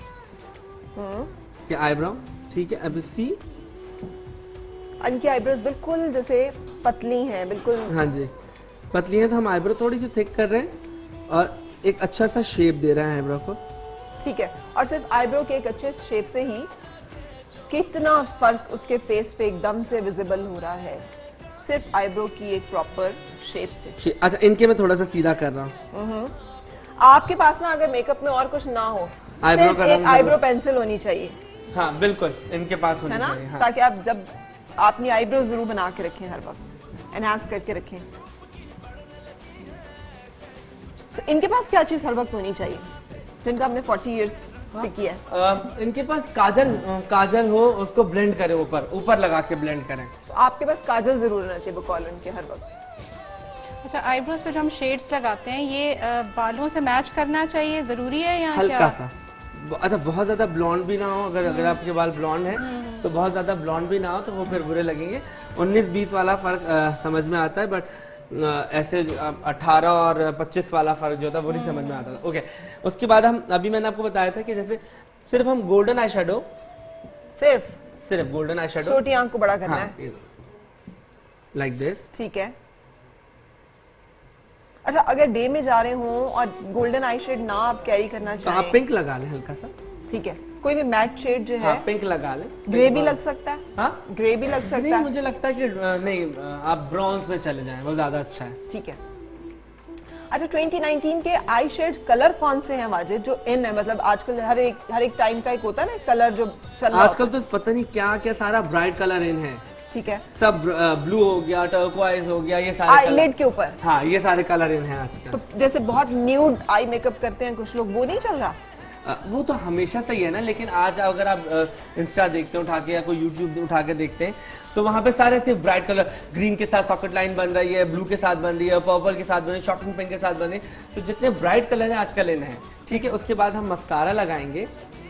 क्या आईब्रो? ठीक है, अब सी इनकी आईब्रोज बिल्कुल जैसे पतली हैं, बिल्कुल। हाँ जी, पतली है, तो हम आईब्रो थोड़ी सी थिक कर रहे हैं और एक अच्छा सा शेप दे रहे हैं आईब्रो को। ठीक है, और सिर्फ आईब्रो के एक अच्छे शेप से ही कितना फर्क उसके फेस पे एकदम से विजिबल हो रहा है, सिर्फ आईब्रो की एक प्रॉपर शेप से। अच्छा, इनके मैं थोड़ा सा सीधा कर रहा हूँ। आपके पास ना अगर मेकअप में और कुछ ना हो, आईब्रो का एक आईब्रो पेंसिल होनी चाहिए। हाँ बिल्कुल, इनके पास होनी है ना, चाहिए। हाँ। ताकि आप जब अपनी आईब्रो जरूर बना के रखें, हर वक्त एनहांस करके रखें। तो इनके पास क्या चीज हर वक्त होनी चाहिए जिनका हमने चालीस इयर्स पे किया है? आ, इनके पास काजल काजल हो, उसको ब्लेंड करें, ऊपर ऊपर लगा के ब्लेंड करें। तो आपके पास काजल जरूर होना चाहिए बकौल उनके हर वक्त। अच्छा, आईब्रोज पे जो हम शेड्स लगाते हैं ये आ, बालों से मैच करना चाहिए, जरूरी है या हल्का क्या? सा? अच्छा, बहुत ज्यादा ब्लॉन्ड भी ना हो। अगर अगर आपके बाल ब्लॉन्ड है तो बहुत ज्यादा ब्लॉन्ड भी ना हो, तो वो फिर बुरे लगेंगे। उन्नीस बीस वाला फर्क आ, समझ में आता है, बट ऐसे अठारह और पच्चीस वाला फर्क जो होता है वो नहीं समझ में आता था। ओके, उसके बाद हम अभी मैंने आपको बताया था कि जैसे सिर्फ हम गोल्डन आई शेडो, सिर्फ सिर्फ गोल्डन आई शेडो, छोटी आंख को बड़ा करना है, लाइक दिस। ठीक है। अच्छा, अगर डे में जा रहे हो और गोल्डन आई शेड ना आप कैरी करना तो चाहें, आप पिंक लगा लें हल्का सा। ठीक है, कोई भी मैट शेड जो है, हाँ, पिंक लगा लें। ग्रे भी लग सकता है। हाँ, ग्रे भी लग सकता नहीं, है। मुझे लगता है कि नहीं, आप ब्रॉन्ज में चले जाएं, वो ज्यादा अच्छा है। ठीक है। अच्छा, ट्वेंटी नाइनटीन के आई शेड्स कलर कौन से हैं वाजिद जो इन है? मतलब आजकल हर एक हर एक टाइम का एक होता है ना कलर जो चल रहा है आजकल, तो पता नहीं क्या क्या सारा ब्राइट कलर इन है। ठीक है, सब ब्लू हो गया, टर्कोइज हो गया, ये सारे आई लिड के ऊपर। हाँ, ये सारे कलर इन है आजकल। तो जैसे बहुत न्यूड आई मेकअप करते हैं कुछ लोग, वो नहीं चल रहा? आ, वो तो हमेशा सही है ना, लेकिन आज अगर आप इंस्टा देखते हैं उठा के या कोई यूट्यूब उठा के देखते हैं तो वहाँ पे सारे सिर्फ ब्राइट कलर, ग्रीन के साथ सॉकेट लाइन बन रही है, ब्लू के साथ बन रही है, पर्पल के साथ बन रही है, शॉकिंग पिंक के साथ बन रही है। तो जितने ब्राइट कलर है आजकल इन है। ठीक है, उसके बाद हम मस्कारा लगाएंगे।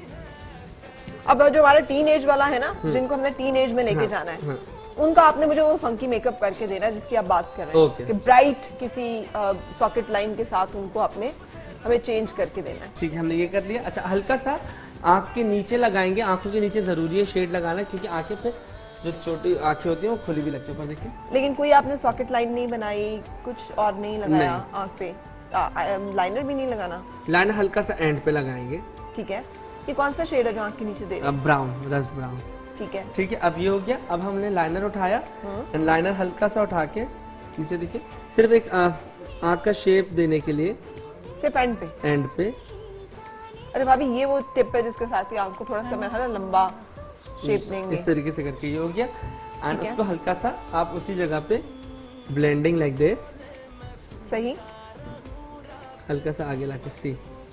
अब जो हमारा टीन एज वाला है ना, जिनको हमने टीन एज में लेके जाना है, हाँ। उनका आपने मुझे वो फंकी मेकअप करके देना है जिसकी आप बात कर रहे हैं। okay. कि ब्राइट किसी सॉकेट लाइन के साथ उनको आपने हमें चेंज करके देना है। ठीक है, हमने ये कर लिया। अच्छा, हल्का सा आंख के नीचे लगाएंगे। आंखों के नीचे जरूरी है शेड लगाना, क्योंकि आंखें पे जो छोटी आंखें होती हैं वो खुली भी लगती है। ऊपर देखिए, लेकिन कोई आपने सॉकेट लाइन नहीं बनाई, कुछ और नहीं लगाया आंख पे? लाइनर भी नहीं लगाना? लाइनर हल्का सा एंड पे लगाएंगे। ठीक है, ये कौन सा शेड है जो आंख के नीचे दे रहे हैं? ब्राउन, रस ब्राउन। ठीक है, ठीक है, अब ये हो गया। अब हमने लाइनर उठाया, लाइनर हल्का सा उठा के नीचे देखिए, सिर्फ एक आंख का शेप देने के लिए, सिर्फ एंड पे। एंड पे। अरे भाभी, ये वो टिप है जिसके साथ ही आंख को थोड़ा सा मैं है ना लंबा शेप देंगे। इस तरीके से करके ये हो गया। एंड उसको हल्का सा आप उसी जगह पे ब्लेंडिंग लाइक दिस। सही, हल्का सा आगे लाके सी,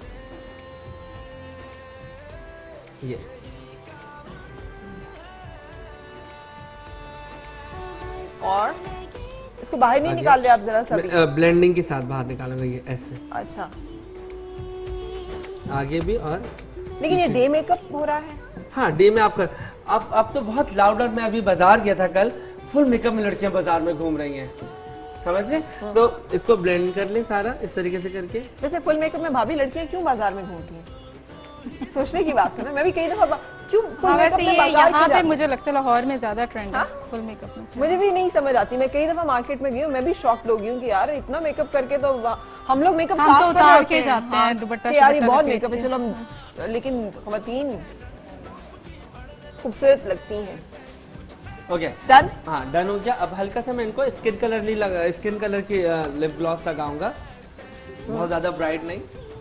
ये और इसको बाहर नहीं निकाल रहे आप जरा सा भी? ब्लेंडिंग के साथ बाहर निकालेंगे ये ऐसे। अच्छा, आगे भी और लेकिन ये डे मेकअप हो रहा है। हाँ डे में आप कर अब अब तो बहुत लाउडर। मैं अभी बाजार गया था कल, फुल मेकअप में लड़कियां बाजार में घूम रही हैं, समझ रहे? तो इसको ब्लेंड कर ले सारा इस तरीके से करके। वैसे फुल मेकअप में भाभी लड़कियां क्यों बाजार में घूमती हैं? सोचने की बात है ना, मैं भी कई दफा क्यों फुल हाँ, मेकअप वैसे में ये बाजार यहाँ क्यों पे जाती मुझे लगता है लाहौर में ज्यादा ट्रेंड है फुल मेकअप में। मुझे भी नहीं समझ आती। मैं कई दफा मार्केट में गई हूँ, मैं भी शॉक्ड हो गई हूँ कि यार इतना मेकअप करके तो वा- हम लोग मेकअप हम साफ तो कर उतार लेते के हैं। जाते हाँ, हैं, दुपट्टा कि यार ये शुपट्टा बहुत लपेट मेकअप है, के। चलो हम, लेकिन खवातीन खूबसूरत लगती हैं। Okay done. हाँ डन हो गया। अब हल्का सा मैं इनको स्किन कलर नहीं लगा, स्किन कलर की लिप ग्लॉस लगाऊंगा, बहुत ज्यादा ब्राइट नहीं।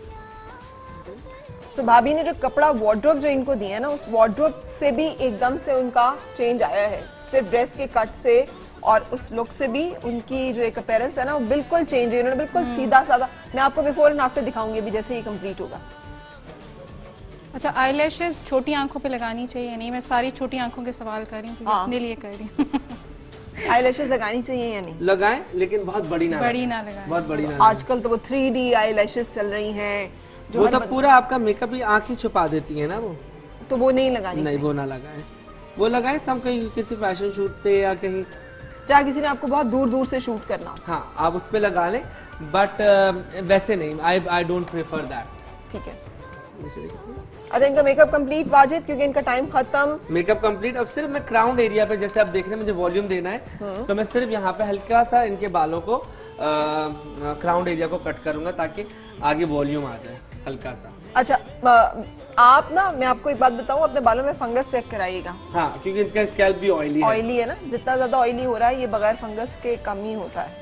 तो भाभी ने जो कपड़ा वार्डरोब जो इनको दिया है ना, उस वार्डरोब से भी एकदम से उनका चेंज आया है, सिर्फ ड्रेस के कट से और उस लुक से भी उनकी जो एक अपीयरेंस है ना वो बिल्कुल चेंज है। उन्होंने बिल्कुल सीधा साधा, मैं आपको बिफोर एंड आफ्टर दिखाऊंगी अभी जैसे ही कंप्लीट होगा। अच्छा आईलैशेस छोटी आंखों पे लगानी चाहिए? नहीं, मैं सारी छोटी आंखों के सवाल कर रही हूँ, हाँ। अपने लिए कर रही हूँ। आईलैशेस लगानी चाहिए या नहीं? लगाएं लेकिन बहुत बड़ी ना बड़ी लगाएं। ना लगाएं। बहुत बड़ी ना लगाएं। आजकल तो वो थ्री डी आईलैशेस चल रही हैं जो वो हर तो बंद- पूरा आपका मेकअप ही आंख ही छुपा देती है ना वो। तो वो नहीं लगानी नहीं वो ना लगाएं, वो लगाएं सब कहीं किसी फैशन शूट पे या कहीं जहाँ किसी ने आपको बहुत दूर दूर से शूट करना हो। हाँ आप उस पे लगा लें, बट वैसे नहीं, I I don't prefer that. ठीक है। अच्छा इनका मेकअप कंप्लीट वाजिद, क्योंकि इनका टाइम खत्म। Makeup complete. अब सिर्फ मैं क्राउन एरिया पे, जैसे आप देख रहे हैं मुझे वॉल्यूम देना है, तो मैं सिर्फ यहाँ पे हल्का सा इनके बालों को क्राउन एरिया को कट करूंगा ताकि आगे वॉल्यूम आ जाए हल्का सा। अच्छा अ, आप ना, मैं आपको एक बात बताऊं, अपने बालों में फंगस चेक कराइएगा। हाँ क्योंकि इनका स्कैल्प भी ऑयली है। ऑयली है ना, जितना ज्यादा ऑयली हो रहा है ये बगैर फंगस के कम ही होता है।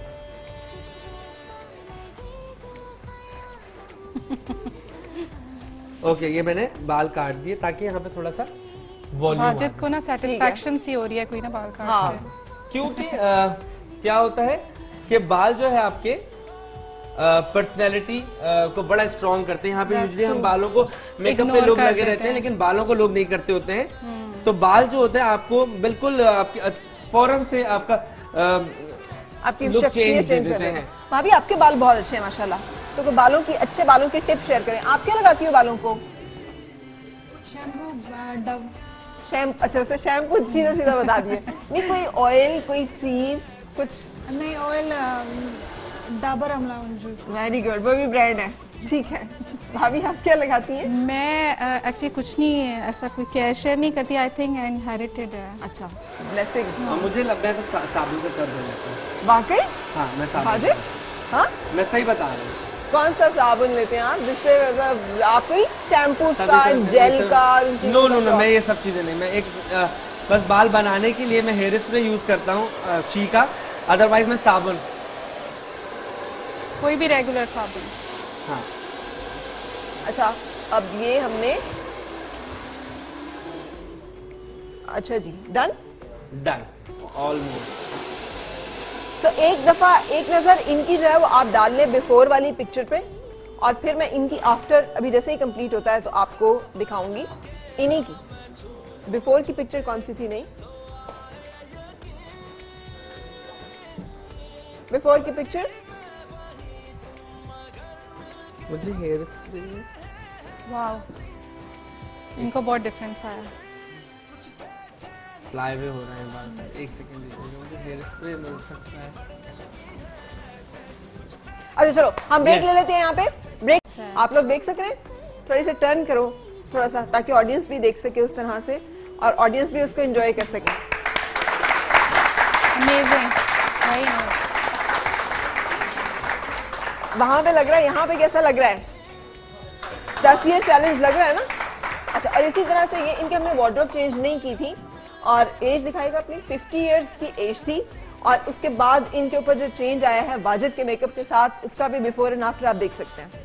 ओके ये मैंने बाल काट दिए ताकि यहाँ पे थोड़ा सा वॉल्यूम वाजिद को ना सेटिस्फैक्शन सी हो रही है, कोई ना बाल काट हाँ। के। क्योंकि अ, क्या होता है कि बाल जो है आपके पर्सनैलिटी को बड़ा स्ट्रॉन्ग करते हैं। यहाँ पे यूजली हम बालों को मेकअप पे Ignore लोग कर लगे देते रहते हैं, हैं। लेकिन बालों को लोग नहीं करते होते हैं। तो बाल जो होते हैं आपको बिल्कुल अ, आपकी अ, फौरन से आपका अ, आपकी look शख्सियत change दे चेंज कर देते रहे हैं। हैं। भाभी आपके बाल बहुत अच्छे हैं माशाल्लाह, तो कोई बालों की, अच्छे बालों की टिप शेयर करें। आप क्या लगाती हो बालों को? Shampoo Dove shampoo. अच्छा उसे शैम्पू सीधा सीधा बता दिए। नहीं कोई ऑयल, कोई चीज कुछ? नहीं ऑयल डाबर अमला जूस। वेरी गुड, वो भी ब्रांड है। ठीक है। भाभी आप क्या लगाती हैं? मैं एक्चुअली uh, कुछ नहीं ऐसा कोई केयर शेयर नहीं करती, आई थिंक इनहेरिटेड है। अच्छा ब्लेसिंग। और मुझे लगता है तो सा, साबुन से कर देता हूँ। वाकई? हाँ मैं साबुन भाजी? हाँ? मैं सही बता रहा हूँ। कौन सा साबुन लेते हैं आप जिससे मतलब आप कोई शैम्पू सभी का, तरह से- जेल ये का? सब- नो नो नो मैं ये सब चीजें नहीं। मैं एक अ, बस बाल बनाने के लिए मैं हेयर स्प्रे यूज करता हूँ अ, ची का, अदरवाइज मैं साबुन। कोई भी रेगुलर साबुन। हाँ अच्छा अब ये हमने, अच्छा जी डन। Done almost. तो एक दफा एक नजर इनकी जो है वो आप डाल लें बिफोर वाली पिक्चर पे, और फिर मैं इनकी आफ्टर अभी जैसे ही कंप्लीट होता है तो आपको दिखाऊंगी। इन्हीं की बिफोर की पिक्चर कौन सी थी? नहीं, बिफोर की पिक्चर। मुझे हेयर स्प्रे वाह इनको बहुत डिफरेंस आया। फ्लाई वे हो रहे हैं बाल। एक सेकंड दीजिए, मुझे हेयर स्प्रे मिल सकता है। अच्छा चलो हम ब्रेक Yes. ले लेते हैं यहाँ पे। ब्रेक अच्छा। आप लोग देख सक रहे हैं, थोड़ी सी टर्न करो थोड़ा सा, ताकि ऑडियंस भी देख सके उस तरह से और ऑडियंस भी उसको एंजॉय कर सके। Amazing, very nice. वहां पे लग रहा है, यहाँ पे कैसा लग रहा है? दस ईयर चैलेंज लग रहा है ना? अच्छा और इसी तरह से ये इनके हमने वार्डरोब चेंज नहीं की थी, और एज दिखाएगा अपनी फिफ्टी इयर्स की एज थी, और उसके बाद इनके ऊपर जो चेंज आया है वाजिद के मेकअप के साथ, उसका भी बिफोर एंड आफ्टर आप देख सकते हैं।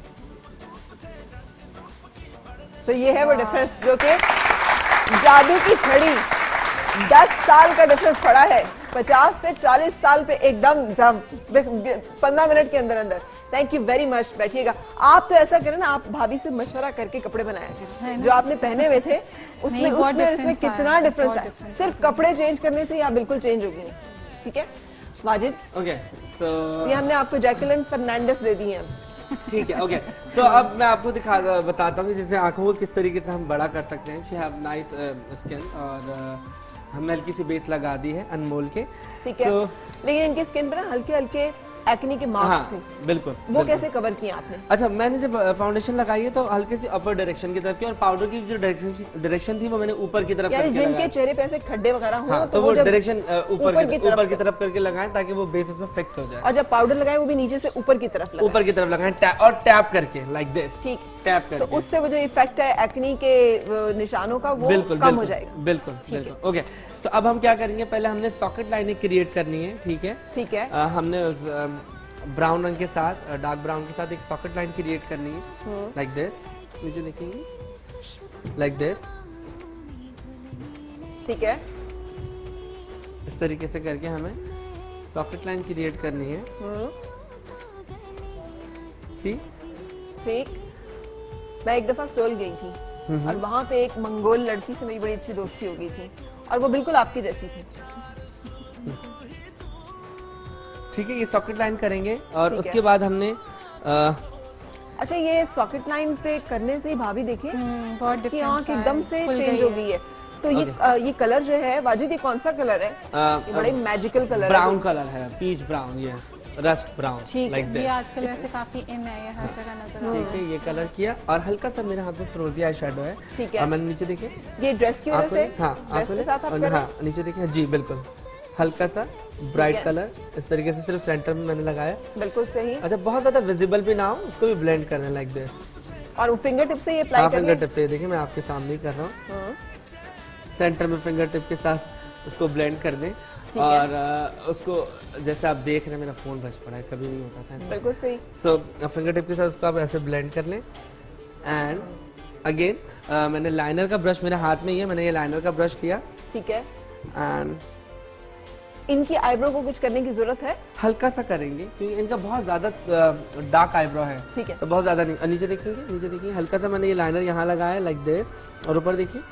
तो ये है वो डिफरेंस जो कि जादू की छड़ी, दस साल का डिफरेंस पड़ा है, पचास से चालीस साल पे एकदम जब पंद्रह मिनट के अंदर अंदर। Thank you very much. बैठिएगा। आप तो ऐसा करें ना, आप भाभी से मशवरा करके कपड़े बनाए थे, जो आपने पहने हुए थे उसमें नहीं, बहुत उसमें और इसमें difference आया, कितना डिफरेंस बहुत है। difference सिर्फ कपड़े चेंज करने से ही आप बिल्कुल चेंज हो गई। ठीक है वाजिद, ओके सो ये हमने आपको जैकलिन फर्नांडिस दे दी है। ठीक है, ओके। तो अब मैं आपको दिखा बताता हूँ कि जैसे आंखों को किस तरीके से हम बड़ा कर सकते हैं। शी हैव नाइस स्किन और uh, हमने हल्की सी बेस लगा दी है अनमोल के। ठीक है, लेकिन इनकी स्किन पर हल्के हल्के एक्ने के मार्क्स हाँ, थे। बिल्कुल। वो बिल्कुल। कैसे कवर किए आपने? अच्छा, मैंने जब फाउंडेशन लगाई है तो हल्के सी अपर डायरेक्शन की तरफ की, और पाउडर की जो डायरेक्शन डायरेक्शन थी वो मैंने ऊपर की तरफ यानी करके जिनके लगाया। चेहरे पे ऐसे खड्डे वगैरह हो, हाँ, तो, तो वो वो जब डायरेक्शन ऊपर ऊपर की की ऊपर की तरफ तरफ करके लगाएं ताकि वो बेस उसमें फिक्स हो जाए। और जब पाउडर लगाए वो भी नीचे से ऊपर की तरफ लगाएं। ऊपर की तरफ लगाएं टैप और टैप करके लाइक दिस। ठीक, टैप तो करके। उससे वो जो इफेक्ट है एक्ने के अ, निशानों का वो बिल्कुल कम बिल्कुल, हो जाएगा। बिल्कुल बिल्कुल। ओके, तो अब हम क्या करेंगे, पहले हमने सॉकेट लाइनें क्रिएट करनी है। ठीक है, ठीक है। अ, हमने उस ब्राउन रंग के साथ, डार्क ब्राउन के साथ एक सॉकेट लाइन क्रिएट करनी है लाइक दिस। नीचे देखेंगे लाइक दिस। ठीक है, इस तरीके से करके हमें सॉकेट लाइन क्रिएट करनी है। सी ठीक। मैं एक दफा सोल गई थी और वहां पे एक मंगोल लड़की से मेरी बड़ी अच्छी दोस्ती हो गई थी और वो बिल्कुल आपकी जैसी थी। ठीक है, ये सॉकेट लाइन करेंगे और ठीक उसके है। बाद हमने आ, अच्छा, ये सॉकेट लाइन पे करने से ही भाभी देखिए हम्म, बहुत उसकी difference आंख आया है, एकदम से खुल चेंज गई हो है। गई है। तो ये Okay. अ, ये कलर जो है वाजिद, ये कौन सा कलर है? आ, ये बड़े मैजिकल कलर है। ब्राउन कलर है, पीच ब्राउन, ये रस्ट ब्राउन ठीक लाइक ये दिस। आजकल वैसे काफी इन है, ये हर जगह नजर आ रहा ठीक है, ये कलर किया और हल्का सा मेरे हाथ में फ्रोजी आई शेडो है। ठीक है। और मैंने नीचे देखे ये ड्रेस की वजह आंखों से, में- हाँ, ड्रेस आंखों के में- साथ आप और कर रहे हाँ, हैं? नीचे देखे, जी बिल्कुल, हल्का सा ब्राइट है। कलर इस तरीके से सिर्फ सेंटर में मैंने लगाया। बिल्कुल सही। अच्छा, बहुत ज्यादा विजिबल भी ना हो, उसको भी ब्लेंड करना है लाइक दिस। और फिंगर टिप से ये अप्लाई हाँ, करिए। फिंगर टिप से देखिए, मैं आपके सामने ही कर रहा हूँ। हाँ, सेंटर में फिंगर टिप के साथ उसको ब्लेंड कर दें। ठीक है। और आ, उसको जैसे आप देख रहे हैं, मेरा फोन बज पड़ा है, कभी नहीं होता था। बिल्कुल सही। सो फिंगर टिप के साथ उसको आप ऐसे ब्लेंड कर लें। एंड अगेन मैंने लाइनर का ब्रश मेरे हाथ में ही है, मैंने ये लाइनर का ब्रश लिया ठीक है। एंड इनकी आईब्रो को कुछ करने की जरूरत है? हल्का सा करेंगे क्योंकि इनका बहुत ज्यादा डार्क आईब्रो है। ठीक है। तो बहुत ज्यादा नहीं। और नीचे देखेंगे, नीचे देखिए, हल्का सा मैंने ये लाइनर यहाँ लगाया है लाइक दिस, और ऊपर देखिए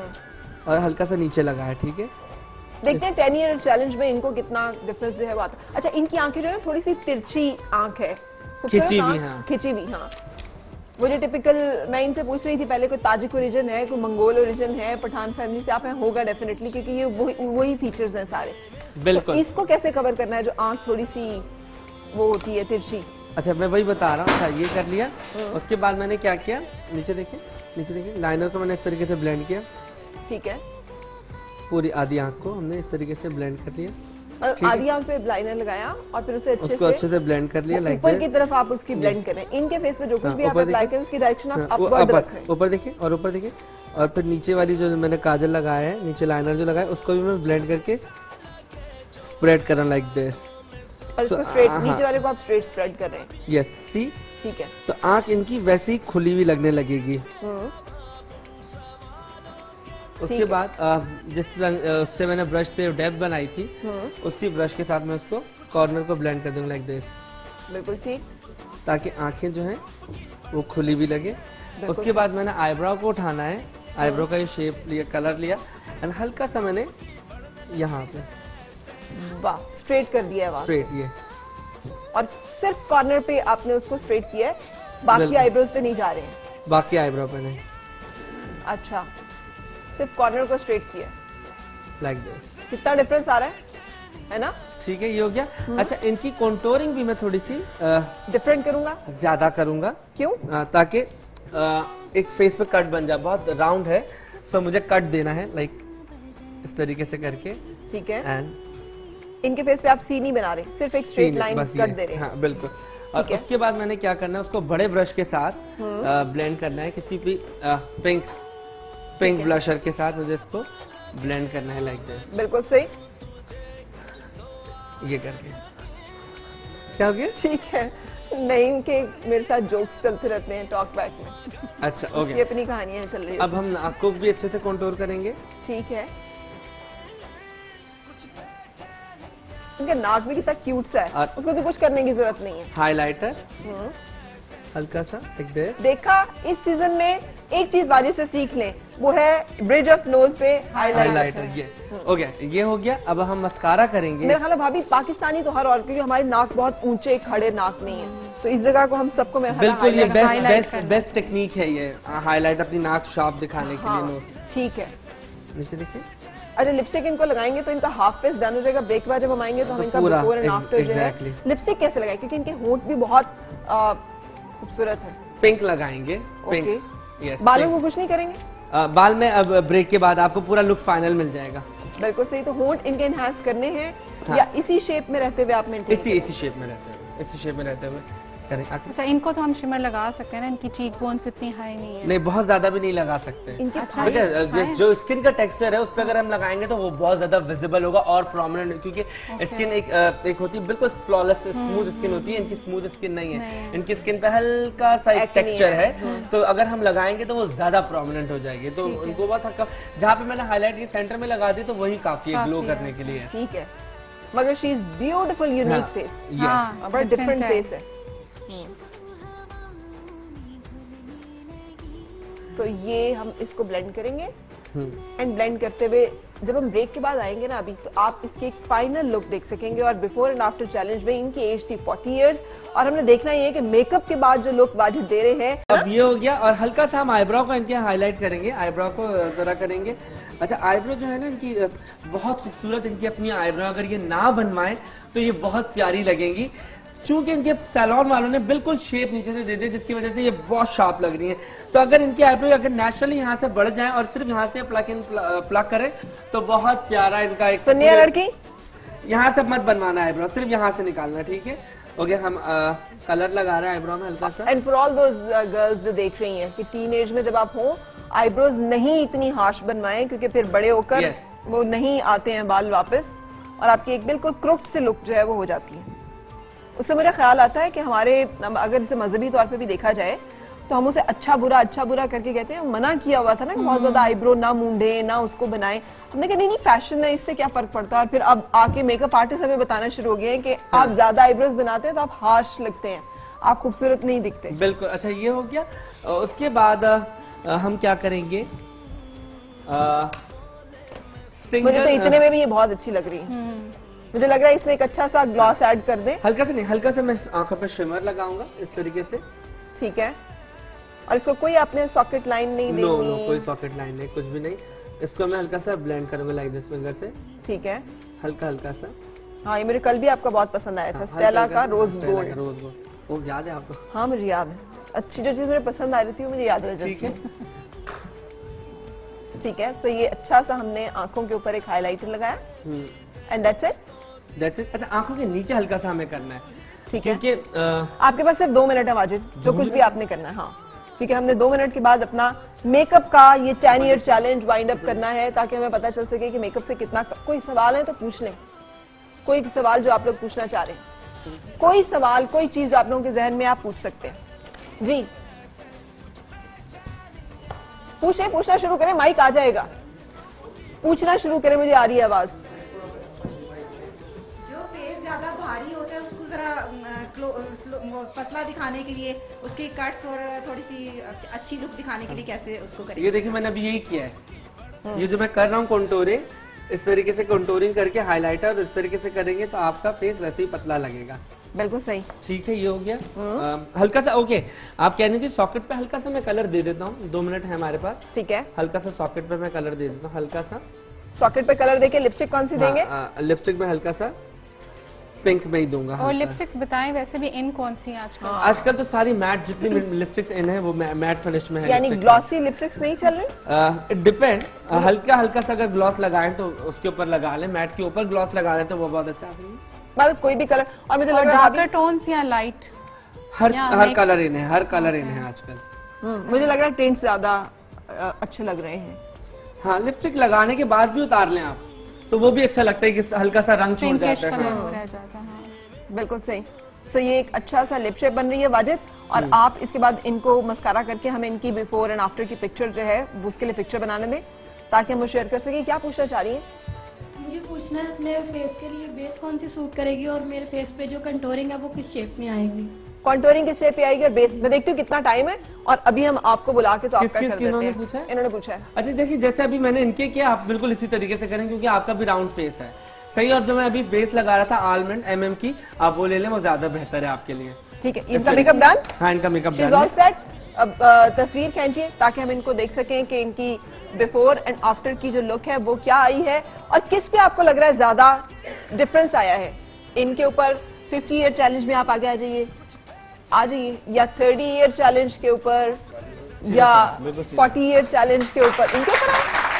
और हल्का सा नीचे लगाया। ठीक है, देखते हैं टेन ईयर चैलेंज में इनको कितना डिफरेंस जो है वो आता है। अच्छा, इनकी आंखें जो है ना थोड़ी सी तिरछी आंख है, खूबसूरत खिंची भी, आंख, हाँ। खिंची भी, हाँ। वो जो टिपिकल, मैं इनसे पूछ रही थी पहले, कोई ताजिक ओरिजिन है, कोई मंगोल ओरिजिन है, पठान फैमिली से आप हैं, होगा डेफिनेटली, क्योंकि ये वही वही फीचर्स हैं सारे। बिल्कुल। तो इसको कैसे कवर करना है जो आंख थोड़ी सी वो होती है तिरछी? अच्छा, मैं वही बता रहा हूँ। अच्छा, ये कर लिया। उसके बाद मैंने क्या किया, नीचे देखिए, नीचे देखिए, लाइनर को मैंने इस तरीके से ब्लेंड किया। ठीक है। पूरी आधी आंख को हमने इस तरीके से ब्लेंड कर लिया। और ठीक है। आधी आंख पे लाइनर लगाया और फिर उसे अच्छे उसको से अच्छे से ब्लेंड कर लिया लाइक ऊपर की तरफ आप उसकी ब्लेंड करें। इनके फेस पे जो कुछ भी आप अप्लाई करें उसकी डायरेक्शन आप अपवर्ड रखें। ऊपर देखिए और ऊपर देखिए, और फिर नीचे वाली जो मैंने काजल लगाया है, नीचे लाइनर जो लगाया है, उसको भी मैं ब्लेंड करके स्प्रेड करना लाइक दिस। और इसको So, स्ट्रेट, हाँ, नीचे वाले को आप स्ट्रेट स्प्रेड कर रहे हैं। Yes, see. ठीक है। तो आंख इनकी वैसे ही खुली हुई लगने लगेगी। हम्म, उसके ठीक है। बाद अ, जिस रंग अ, उससे मैंने ब्रश से डेप्थ बनाई थी, उसी ब्रश के साथ मैं उसको कॉर्नर को ब्लेंड कर दूंगा लाइक दिस, बिल्कुल ठीक। ताकि आंखें जो हैं वो खुली भी लगे। उसके बाद मैंने आईब्रो को उठाना है, आईब्रो का ये शेप लिया, कलर लिया, एंड हल्का सा मैंने यहाँ पे वाह, स्ट्रेट कर दिया है वहाँ। स्ट्रेट, ये और सिर्फ कॉर्नर पे आपने उसको स्ट्रेट किया है, बाकी बिल्कुल। आईब्रोज पे नहीं जा रहे हैं। बाकी आईब्रो पे नहीं, अच्छा, सिर्फ कॉर्नर को स्ट्रेट किया है। Like this. कितना डिफरेंस आ रहा है, है ना? ठीक है, ये हो गया। अच्छा, इनकी कॉन्टोरिंग भी मैं थोड़ी सी अ, डिफरेंट करूंगा। ज्यादा करूंगा। क्यों? अ, ताकि अ, एक फेस पे कट बन जाए। बहुत राउंड है, सो मुझे कट देना है लाइक इस तरीके से करके। ठीक है। एंड इनके फेस पे आप सी नहीं बना रहे, सिर्फ एक स्ट्रेट लाइन कट दे रहे हैं। हाँ, बिल्कुल। और ठीक है। उसके बाद मैंने क्या करना है, उसको बड़े ब्रश के साथ ब्लेंड करना है, किसी भी पिंक पिंक ब्लशर के साथ मुझे इसको ब्लेंड करना है लाइक दिस, बिल्कुल सही। ये करके। क्या हो गया? ठीक है। नहीं, के मेरे साथ जोक्स चलते रहते हैं टॉक बैक में। अच्छा, उसकी ओके। अपनी कहानियां चल रही है। अब हम नाक को भी अच्छे से कंटूर करेंगे। ठीक है। इनका नाक भी कितना क्यूट सा है, और- उसको तो कुछ करने की जरूरत नहीं है। हाइलाइटर हल्का सा लाइक दिस। देखा, इस सीजन में एक चीज बाजी से सीख लें, वो है ब्रिज ऑफ नोज पे हाईलाइटर। हाइलाइटर, ये हो गया, ये हो गया। अब हम मस्कारा करेंगे। मेरा ख्याल है भाभी पाकिस्तानी तो हर और, क्योंकि हमारी नाक बहुत ऊंचे खड़े नाक नहीं है, तो इस जगह को हम सबको मैं बिल्कुल ये बेस्ट highlight बेस्ट करना। बेस्ट टेक्निक है ये, हाईलाइट अपनी नाक शार्प दिखाने के लिए। नो ठीक है। नीचे देखिए। अच्छा लिपस्टिक इनको लगाएंगे तो इनका हाफ फेस डन हो जाएगा। ब्रेक के बाद जब हम आएंगे तो हम तो इनका पूरा, बिफोर एंड आफ्टर जो है exactly। लिपस्टिक कैसे लगाएं, क्योंकि इनके होंठ भी बहुत आ, खूबसूरत है। पिंक लगाएंगे, पिंक। ओके। यस, बालों को कुछ नहीं करेंगे? आ, बाल में अब ब्रेक के बाद आपको पूरा लुक फाइनल मिल जाएगा। बिल्कुल सही। तो होंठ इनके एनहांस करने हैं हाँ। या इसी शेप में रहते हुए आप मेंटेन इसी इसी शेप में रहते हुए इसी शेप में रहते हुए करें। आगे। अच्छा इनको तो हम शिमर लगा सकते हैं ना, इनकी चीक बोन्स इतनी हाई नहीं है। नहीं, बहुत ज्यादा भी नहीं लगा सकते। इनके बेटा, जो, जो स्किन का टेक्सचर है उस पर अगर हम लगाएंगे तो वो बहुत ज्यादा विजिबल होगा और प्रोमिनेंट, क्योंकि स्किन एक एक होती है बिल्कुल फ्लॉलेस स्मूथ स्किन होती है, इनकी स्मूथ स्किन नहीं है। इनकी स्किन पे हल्का सा एक टेक्सचर है, तो अगर हम लगाएंगे तो वो ज्यादा प्रोमिनेंट हो जाएगी। तो उनको बहुत हल्का, जहाँ पे मैंने हाईलाइट ये सेंटर में लगा दी तो वही काफी है ग्लो करने के लिए। ठीक है। मगर she is beautiful, unique face, हाँ, बड़ा डिफरेंट different फेस है। तो ये हम इसको ब्लेंड करेंगे एंड ब्लेंड करते हुए जब हम ब्रेक के बाद आएंगे ना अभी, तो आप इसकी एक फाइनल लुक देख सकेंगे। और बिफोर एंड आफ्टर चैलेंज में इनकी एज थी फोर्टी इयर्स और हमने देखना ये है कि मेकअप के बाद जो लुक वाजिद दे रहे हैं। अब ये हो गया और हल्का सा हम आईब्रो को इनके हाईलाइट करेंगे, आईब्रो को जरा करेंगे। अच्छा आईब्रो जो है ना इनकी बहुत खूबसूरत, इनकी अपनी आईब्रो अगर ये ना बनवाएं तो ये बहुत प्यारी लगेंगी। चूंकि इनके सैलून वालों ने बिल्कुल शेप नीचे से दे दी जिसकी वजह से ये बहुत शार्प लग रही है। तो अगर इनकी आईब्रो अगर नेचुरली यहाँ से बढ़ जाए और सिर्फ यहाँ से प्लग इन प्लग करें तो बहुत प्यारा इनका एक सुनिए लड़की, यहाँ से मत बनवाना आईब्रो, सिर्फ यहाँ से निकालना। ठीक है, ओके। हम आ, कलर लगा रहे हैं आईब्रो में हल्का सा। And for all those girls जो देख रही हैं कि टीन एज में जब आप हो, आईब्रोज नहीं इतनी हार्श बनवाएं क्योंकि फिर बड़े होकर yes. वो नहीं आते हैं बाल वापस और आपकी एक बिल्कुल क्रुक्ट से लुक जो है वो हो जाती है। उससे मेरा ख्याल आता है कि हमारे अगर इसे मजहबी तौर पे भी देखा जाए तो हम उसे अच्छा बुरा अच्छा बुरा करके कहते हैं। मना किया हुआ था ना कि बहुत ज्यादा आईब्रो ना मूंढे ना उसको बनाएं। हमने कहा नहीं नहीं फैशन है, इससे क्या फर्क पड़ता है। और फिर अब आके मेकअप आर्टिस्ट हमें बताना शुरू हो गए हैं कि आप ज्यादा आईब्रोज बनाते हैं तो आप हार्श लगते हैं, आप खूबसूरत नहीं दिखते। बिल्कुल। अच्छा ये हो गया। उसके बाद हम क्या करेंगे, मुझे तो इतने में भी ये बहुत अच्छी लग रही है। मुझे लग रहा है इसमें एक अच्छा सा ग्लॉस ऐड कर दें। हल्का से नहीं, हल्का से मैं आंखों पे शिमर लगाऊंगा इस तरीके से। ठीक है। और इसको कोई आपने सॉकेट लाइन नहीं देनी? नो नो, कोई सॉकेट लाइन नहीं, कुछ भी नहीं। इसको मैं हल्का सा ब्लेंड करूंगा लाइक दिस फिंगर से। ठीक है, हल्का हल्का सा। हाँ, ये मेरे कल भी आपका बहुत पसंद आया था, स्टेला का रोज गोल्ड। रोज गोल्ड, वो याद है आपको? हाँ मुझे याद है। अच्छी जो चीज मुझे पसंद आ रही थी वो मुझे याद है। ठीक है, ठीक है। सो ये अच्छा सा हमने आंखों के ऊपर एक हाइलाइटर लगाया and that's it. That's it. अच्छा आंखों के नीचे हल्का सा हमें करना है, ठीक है। क्योंकि आपके पास सिर्फ दो मिनट है वाजिद, जो कुछ भी आपने करना है। हाँ, क्योंकि हमने दो मिनट के बाद अपना मेकअप का ये ten year challenge wind up करना है ताकि हमें पता चल सके कि मेकअप से कितना। कोई सवाल है तो पूछ लें, कोई सवाल जो आप लोग पूछना चाह रहे हैं, कोई सवाल कोई चीज जो आप लोगों के जहन में आप पूछ सकते हैं। जी पूछे, पूछना शुरू करें, माइक आ जाएगा, पूछना शुरू करें, मुझे आ रही है आवाज। जो फेस ज्यादा भारी होता है उसको जरा पतला दिखाने के लिए, उसके कट्स और थोड़ी सी अच्छी लुक दिखाने के लिए कैसे उसको करें? ये देखिए मैंने अभी यही किया है, ये जो मैं कर रहा हूँ कंटूरिंग, इस तरीके से कंटूरिंग करके हाइलाइटर इस तरीके से करेंगे तो आपका फेस वैसे ही पतला लगेगा। बिल्कुल सही। ठीक है, ये हो गया। आ, हल्का सा ओके, आप कह रही थी सॉकेट पे हल्का सा मैं कलर दे देता हूँ, दो मिनट है हमारे पास। ठीक है, हल्का सा सॉकेट पे मैं कलर दे देता हूँ, हल्का सा सॉकेट पे कलर देके। लिपस्टिक कौन सी देंगे? लिपस्टिक में हल्का सा पिंक में ही दूंगा। और लिपस्टिक्स बताएं वैसे भी इन कौन सी आजकल? आजकल तो सारी मैट जितनी लिपस्टिक्स इन है वो मैट फिनिश में है। यानी ग्लॉसी लिपस्टिक्स नहीं चल रही? इट डिपेंड, हल्का हल्का सा अगर ग्लॉस लगाएं तो उसके ऊपर लगा लें, मैट के ऊपर ग्लॉस लगा लें तो वो बहुत अच्छा है। मतलब कोई भी कलर। और मुझे लग रहा है डार्कर टोन्स या लाइट, हर हर कलर इन है, हर कलर इन है आजकल। मुझे लग रहा है टिंट्स ज्यादा अच्छे लग रहे हैं। हाँ, लिपस्टिक लगाने के बाद भी उतार लें आप तो वो भी अच्छा लगता है कि हल्का सा रंग छोड़ जाता है। हो रह जाता है। बिल्कुल सही। सो ये एक अच्छा सा लिप शेप बन रही है वाजिद, और आप इसके बाद इनको मस्कारा करके हमें इनकी बिफोर एंड आफ्टर की पिक्चर जो है उसके लिए पिक्चर बनाने दें ताकि हम वो शेयर कर सकें। क्या पूछना चाह रही है? मुझे पूछना है अपने फेस के लिए बेस कौन सी सूट करेगी और मेरे फेस पे जो कंटूरिंग है वो किस शेप में आएगी? कॉन्टोरिंग किस शेप पे आएगी और बेस मैं देखती हूँ कितना टाइम है, और अभी हम आपको बुला के तो आपका कर देते हैं। पूछा है? इन्होंने पूछा है। अच्छा देखिए, जैसे अभी मैंने इनके किया, आप बिल्कुल इसी तरीके से करें क्योंकि आपका भी राउंड फेस है। सही। और जो मैं अभी बेस लगा रहा था आलमंड एमएम की, आप वो ले लें, वो ज्यादा बेहतर है आपके लिए। ठीक है, इनका मेकअप डन, हाँ इनका makeup she is done all set. अब अ, तस्वीर खींचिए ताकि हम इनको देख सकें कि इनकी बिफोर एंड आफ्टर की जो लुक है वो क्या आई है और किस पे आपको लग रहा है ज्यादा डिफरेंस आया है। इनके ऊपर फिफ्टी ईयर चैलेंज में आप आगे आ जाइए, आ जाइए, या थर्टी ईयर चैलेंज के ऊपर या फोर्टी ईयर चैलेंज के ऊपर, इनके ऊपर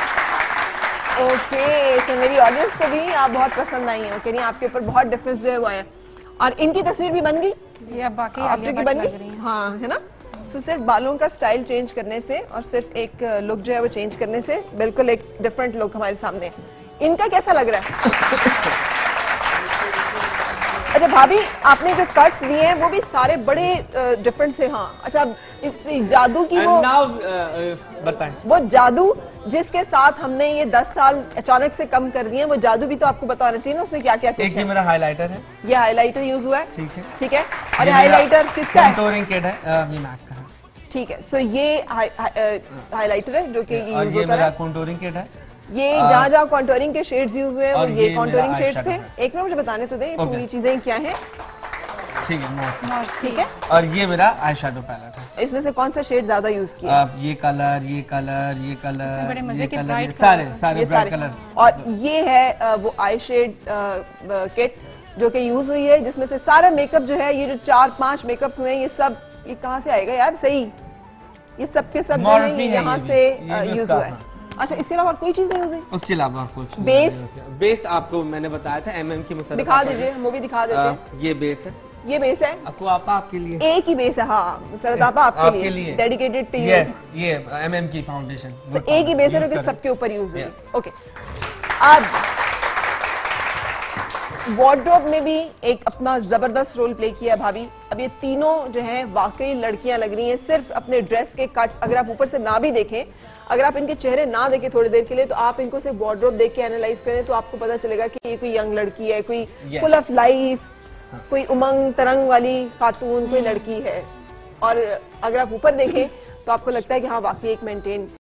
ओके। तो मेरी ऑडियंस को भी आप बहुत पसंद आई है, ओके नहीं आपके ऊपर बहुत डिफरेंस जो है वो आया। और इनकी तस्वीर भी बन गई, ये अब बाकी आफ्टर आलिया की भट्ट बन लग गई, रही हैं। हाँ है ना। सो सिर्फ बालों का स्टाइल चेंज करने से और सिर्फ एक लुक जो है वो चेंज करने से बिल्कुल एक डिफरेंट लुक हमारे सामने है। इनका कैसा लग रहा है? अच्छा भाभी, आपने जो कट्स दिए हैं वो भी सारे बड़े डिफरेंट से, हाँ अच्छा इस जादू की वो नाउ बताएं, वो जादू जिसके साथ हमने ये दस साल अचानक से कम कर दिए, वो जादू भी तो आपको बताना चाहिए ना, उसने क्या क्या एक ये मेरा हाइलाइटर है, ये हाइलाइटर यूज हुआ है, ठीक है ठीक है। और हाइलाइटर किसका है? कंटूरिंग किट है, अ, ये मैक का है, ठीक है। सो ये हाइलाइटर है जो कि और यूज ये होता मेरा है। कंटूरिंग किट है, ये जहाँ जहाँ कॉन्टोरिंग के शेड्स यूज हुए हैं वो और ये ये कॉन्टोरिंग मेरा शेड्स थे। eyeshadow है। एक मिनट मुझे बताने तो दें Okay. पूरी चीजें क्या हैं, ठीक है मस्त। ठीक है। और ये मेरा आई शेडो पैलेट है, इसमें से कौन सा शेड ज्यादा यूज किया? आप ये कलर ये कलर ये कलर बड़े मजे ये के कलर bright ये सारे colours सारे ये ब्राइट सारे। कलर। और ये है अ, वो आई शेड किट जो कि यूज हुई है, जिसमें से सारा मेकअप जो है, ये जो चार पांच मेकअप्स हुए हैं, ये सब ये कहाँ से आएगा यार? सही, ये सब के सब जो है Morphe ये है यहाँ ये भी, से ये भी यूज उसका हुआ है। अच्छा, इसके अलावा और कोई चीज नहीं यूज हुई? उसके अलावा और कुछ बेस? बेस आपको मैंने बताया था एमएम की मुसरत दिखा दीजिए, हम वो भी दिखा देते हैं। ये बेस है, ये बेस है, आपको आपा आपके लिए, एक ही बेस है, हाँ सरदापा आपके आपके लिए, लिए। डेडिकेटेड टू ये यू। ये एमएम की फाउंडेशन, So, एक ही बेस है जो कि सबके ऊपर यूज हुई। ओके, अब वार्डरोब ने भी एक अपना जबरदस्त रोल प्ले किया है भाभी। अब ये तीनों जो हैं वाकई लड़कियां लग रही हैं, सिर्फ अपने ड्रेस के कट्स अगर आप ऊपर से ना भी देखें, अगर आप इनके चेहरे ना देखें थोड़ी देर के लिए, तो आप इनको सिर्फ वार्डरोब देख के एनालाइज करें तो आपको पता चलेगा कि ये कोई यंग लड़की है, कोई Yeah. फुल ऑफ लाइफ, कोई उमंग तरंग वाली खातून, कोई लड़की है। और अगर आप ऊपर देखें तो आपको लगता है कि हाँ वाकई एक मेंटेन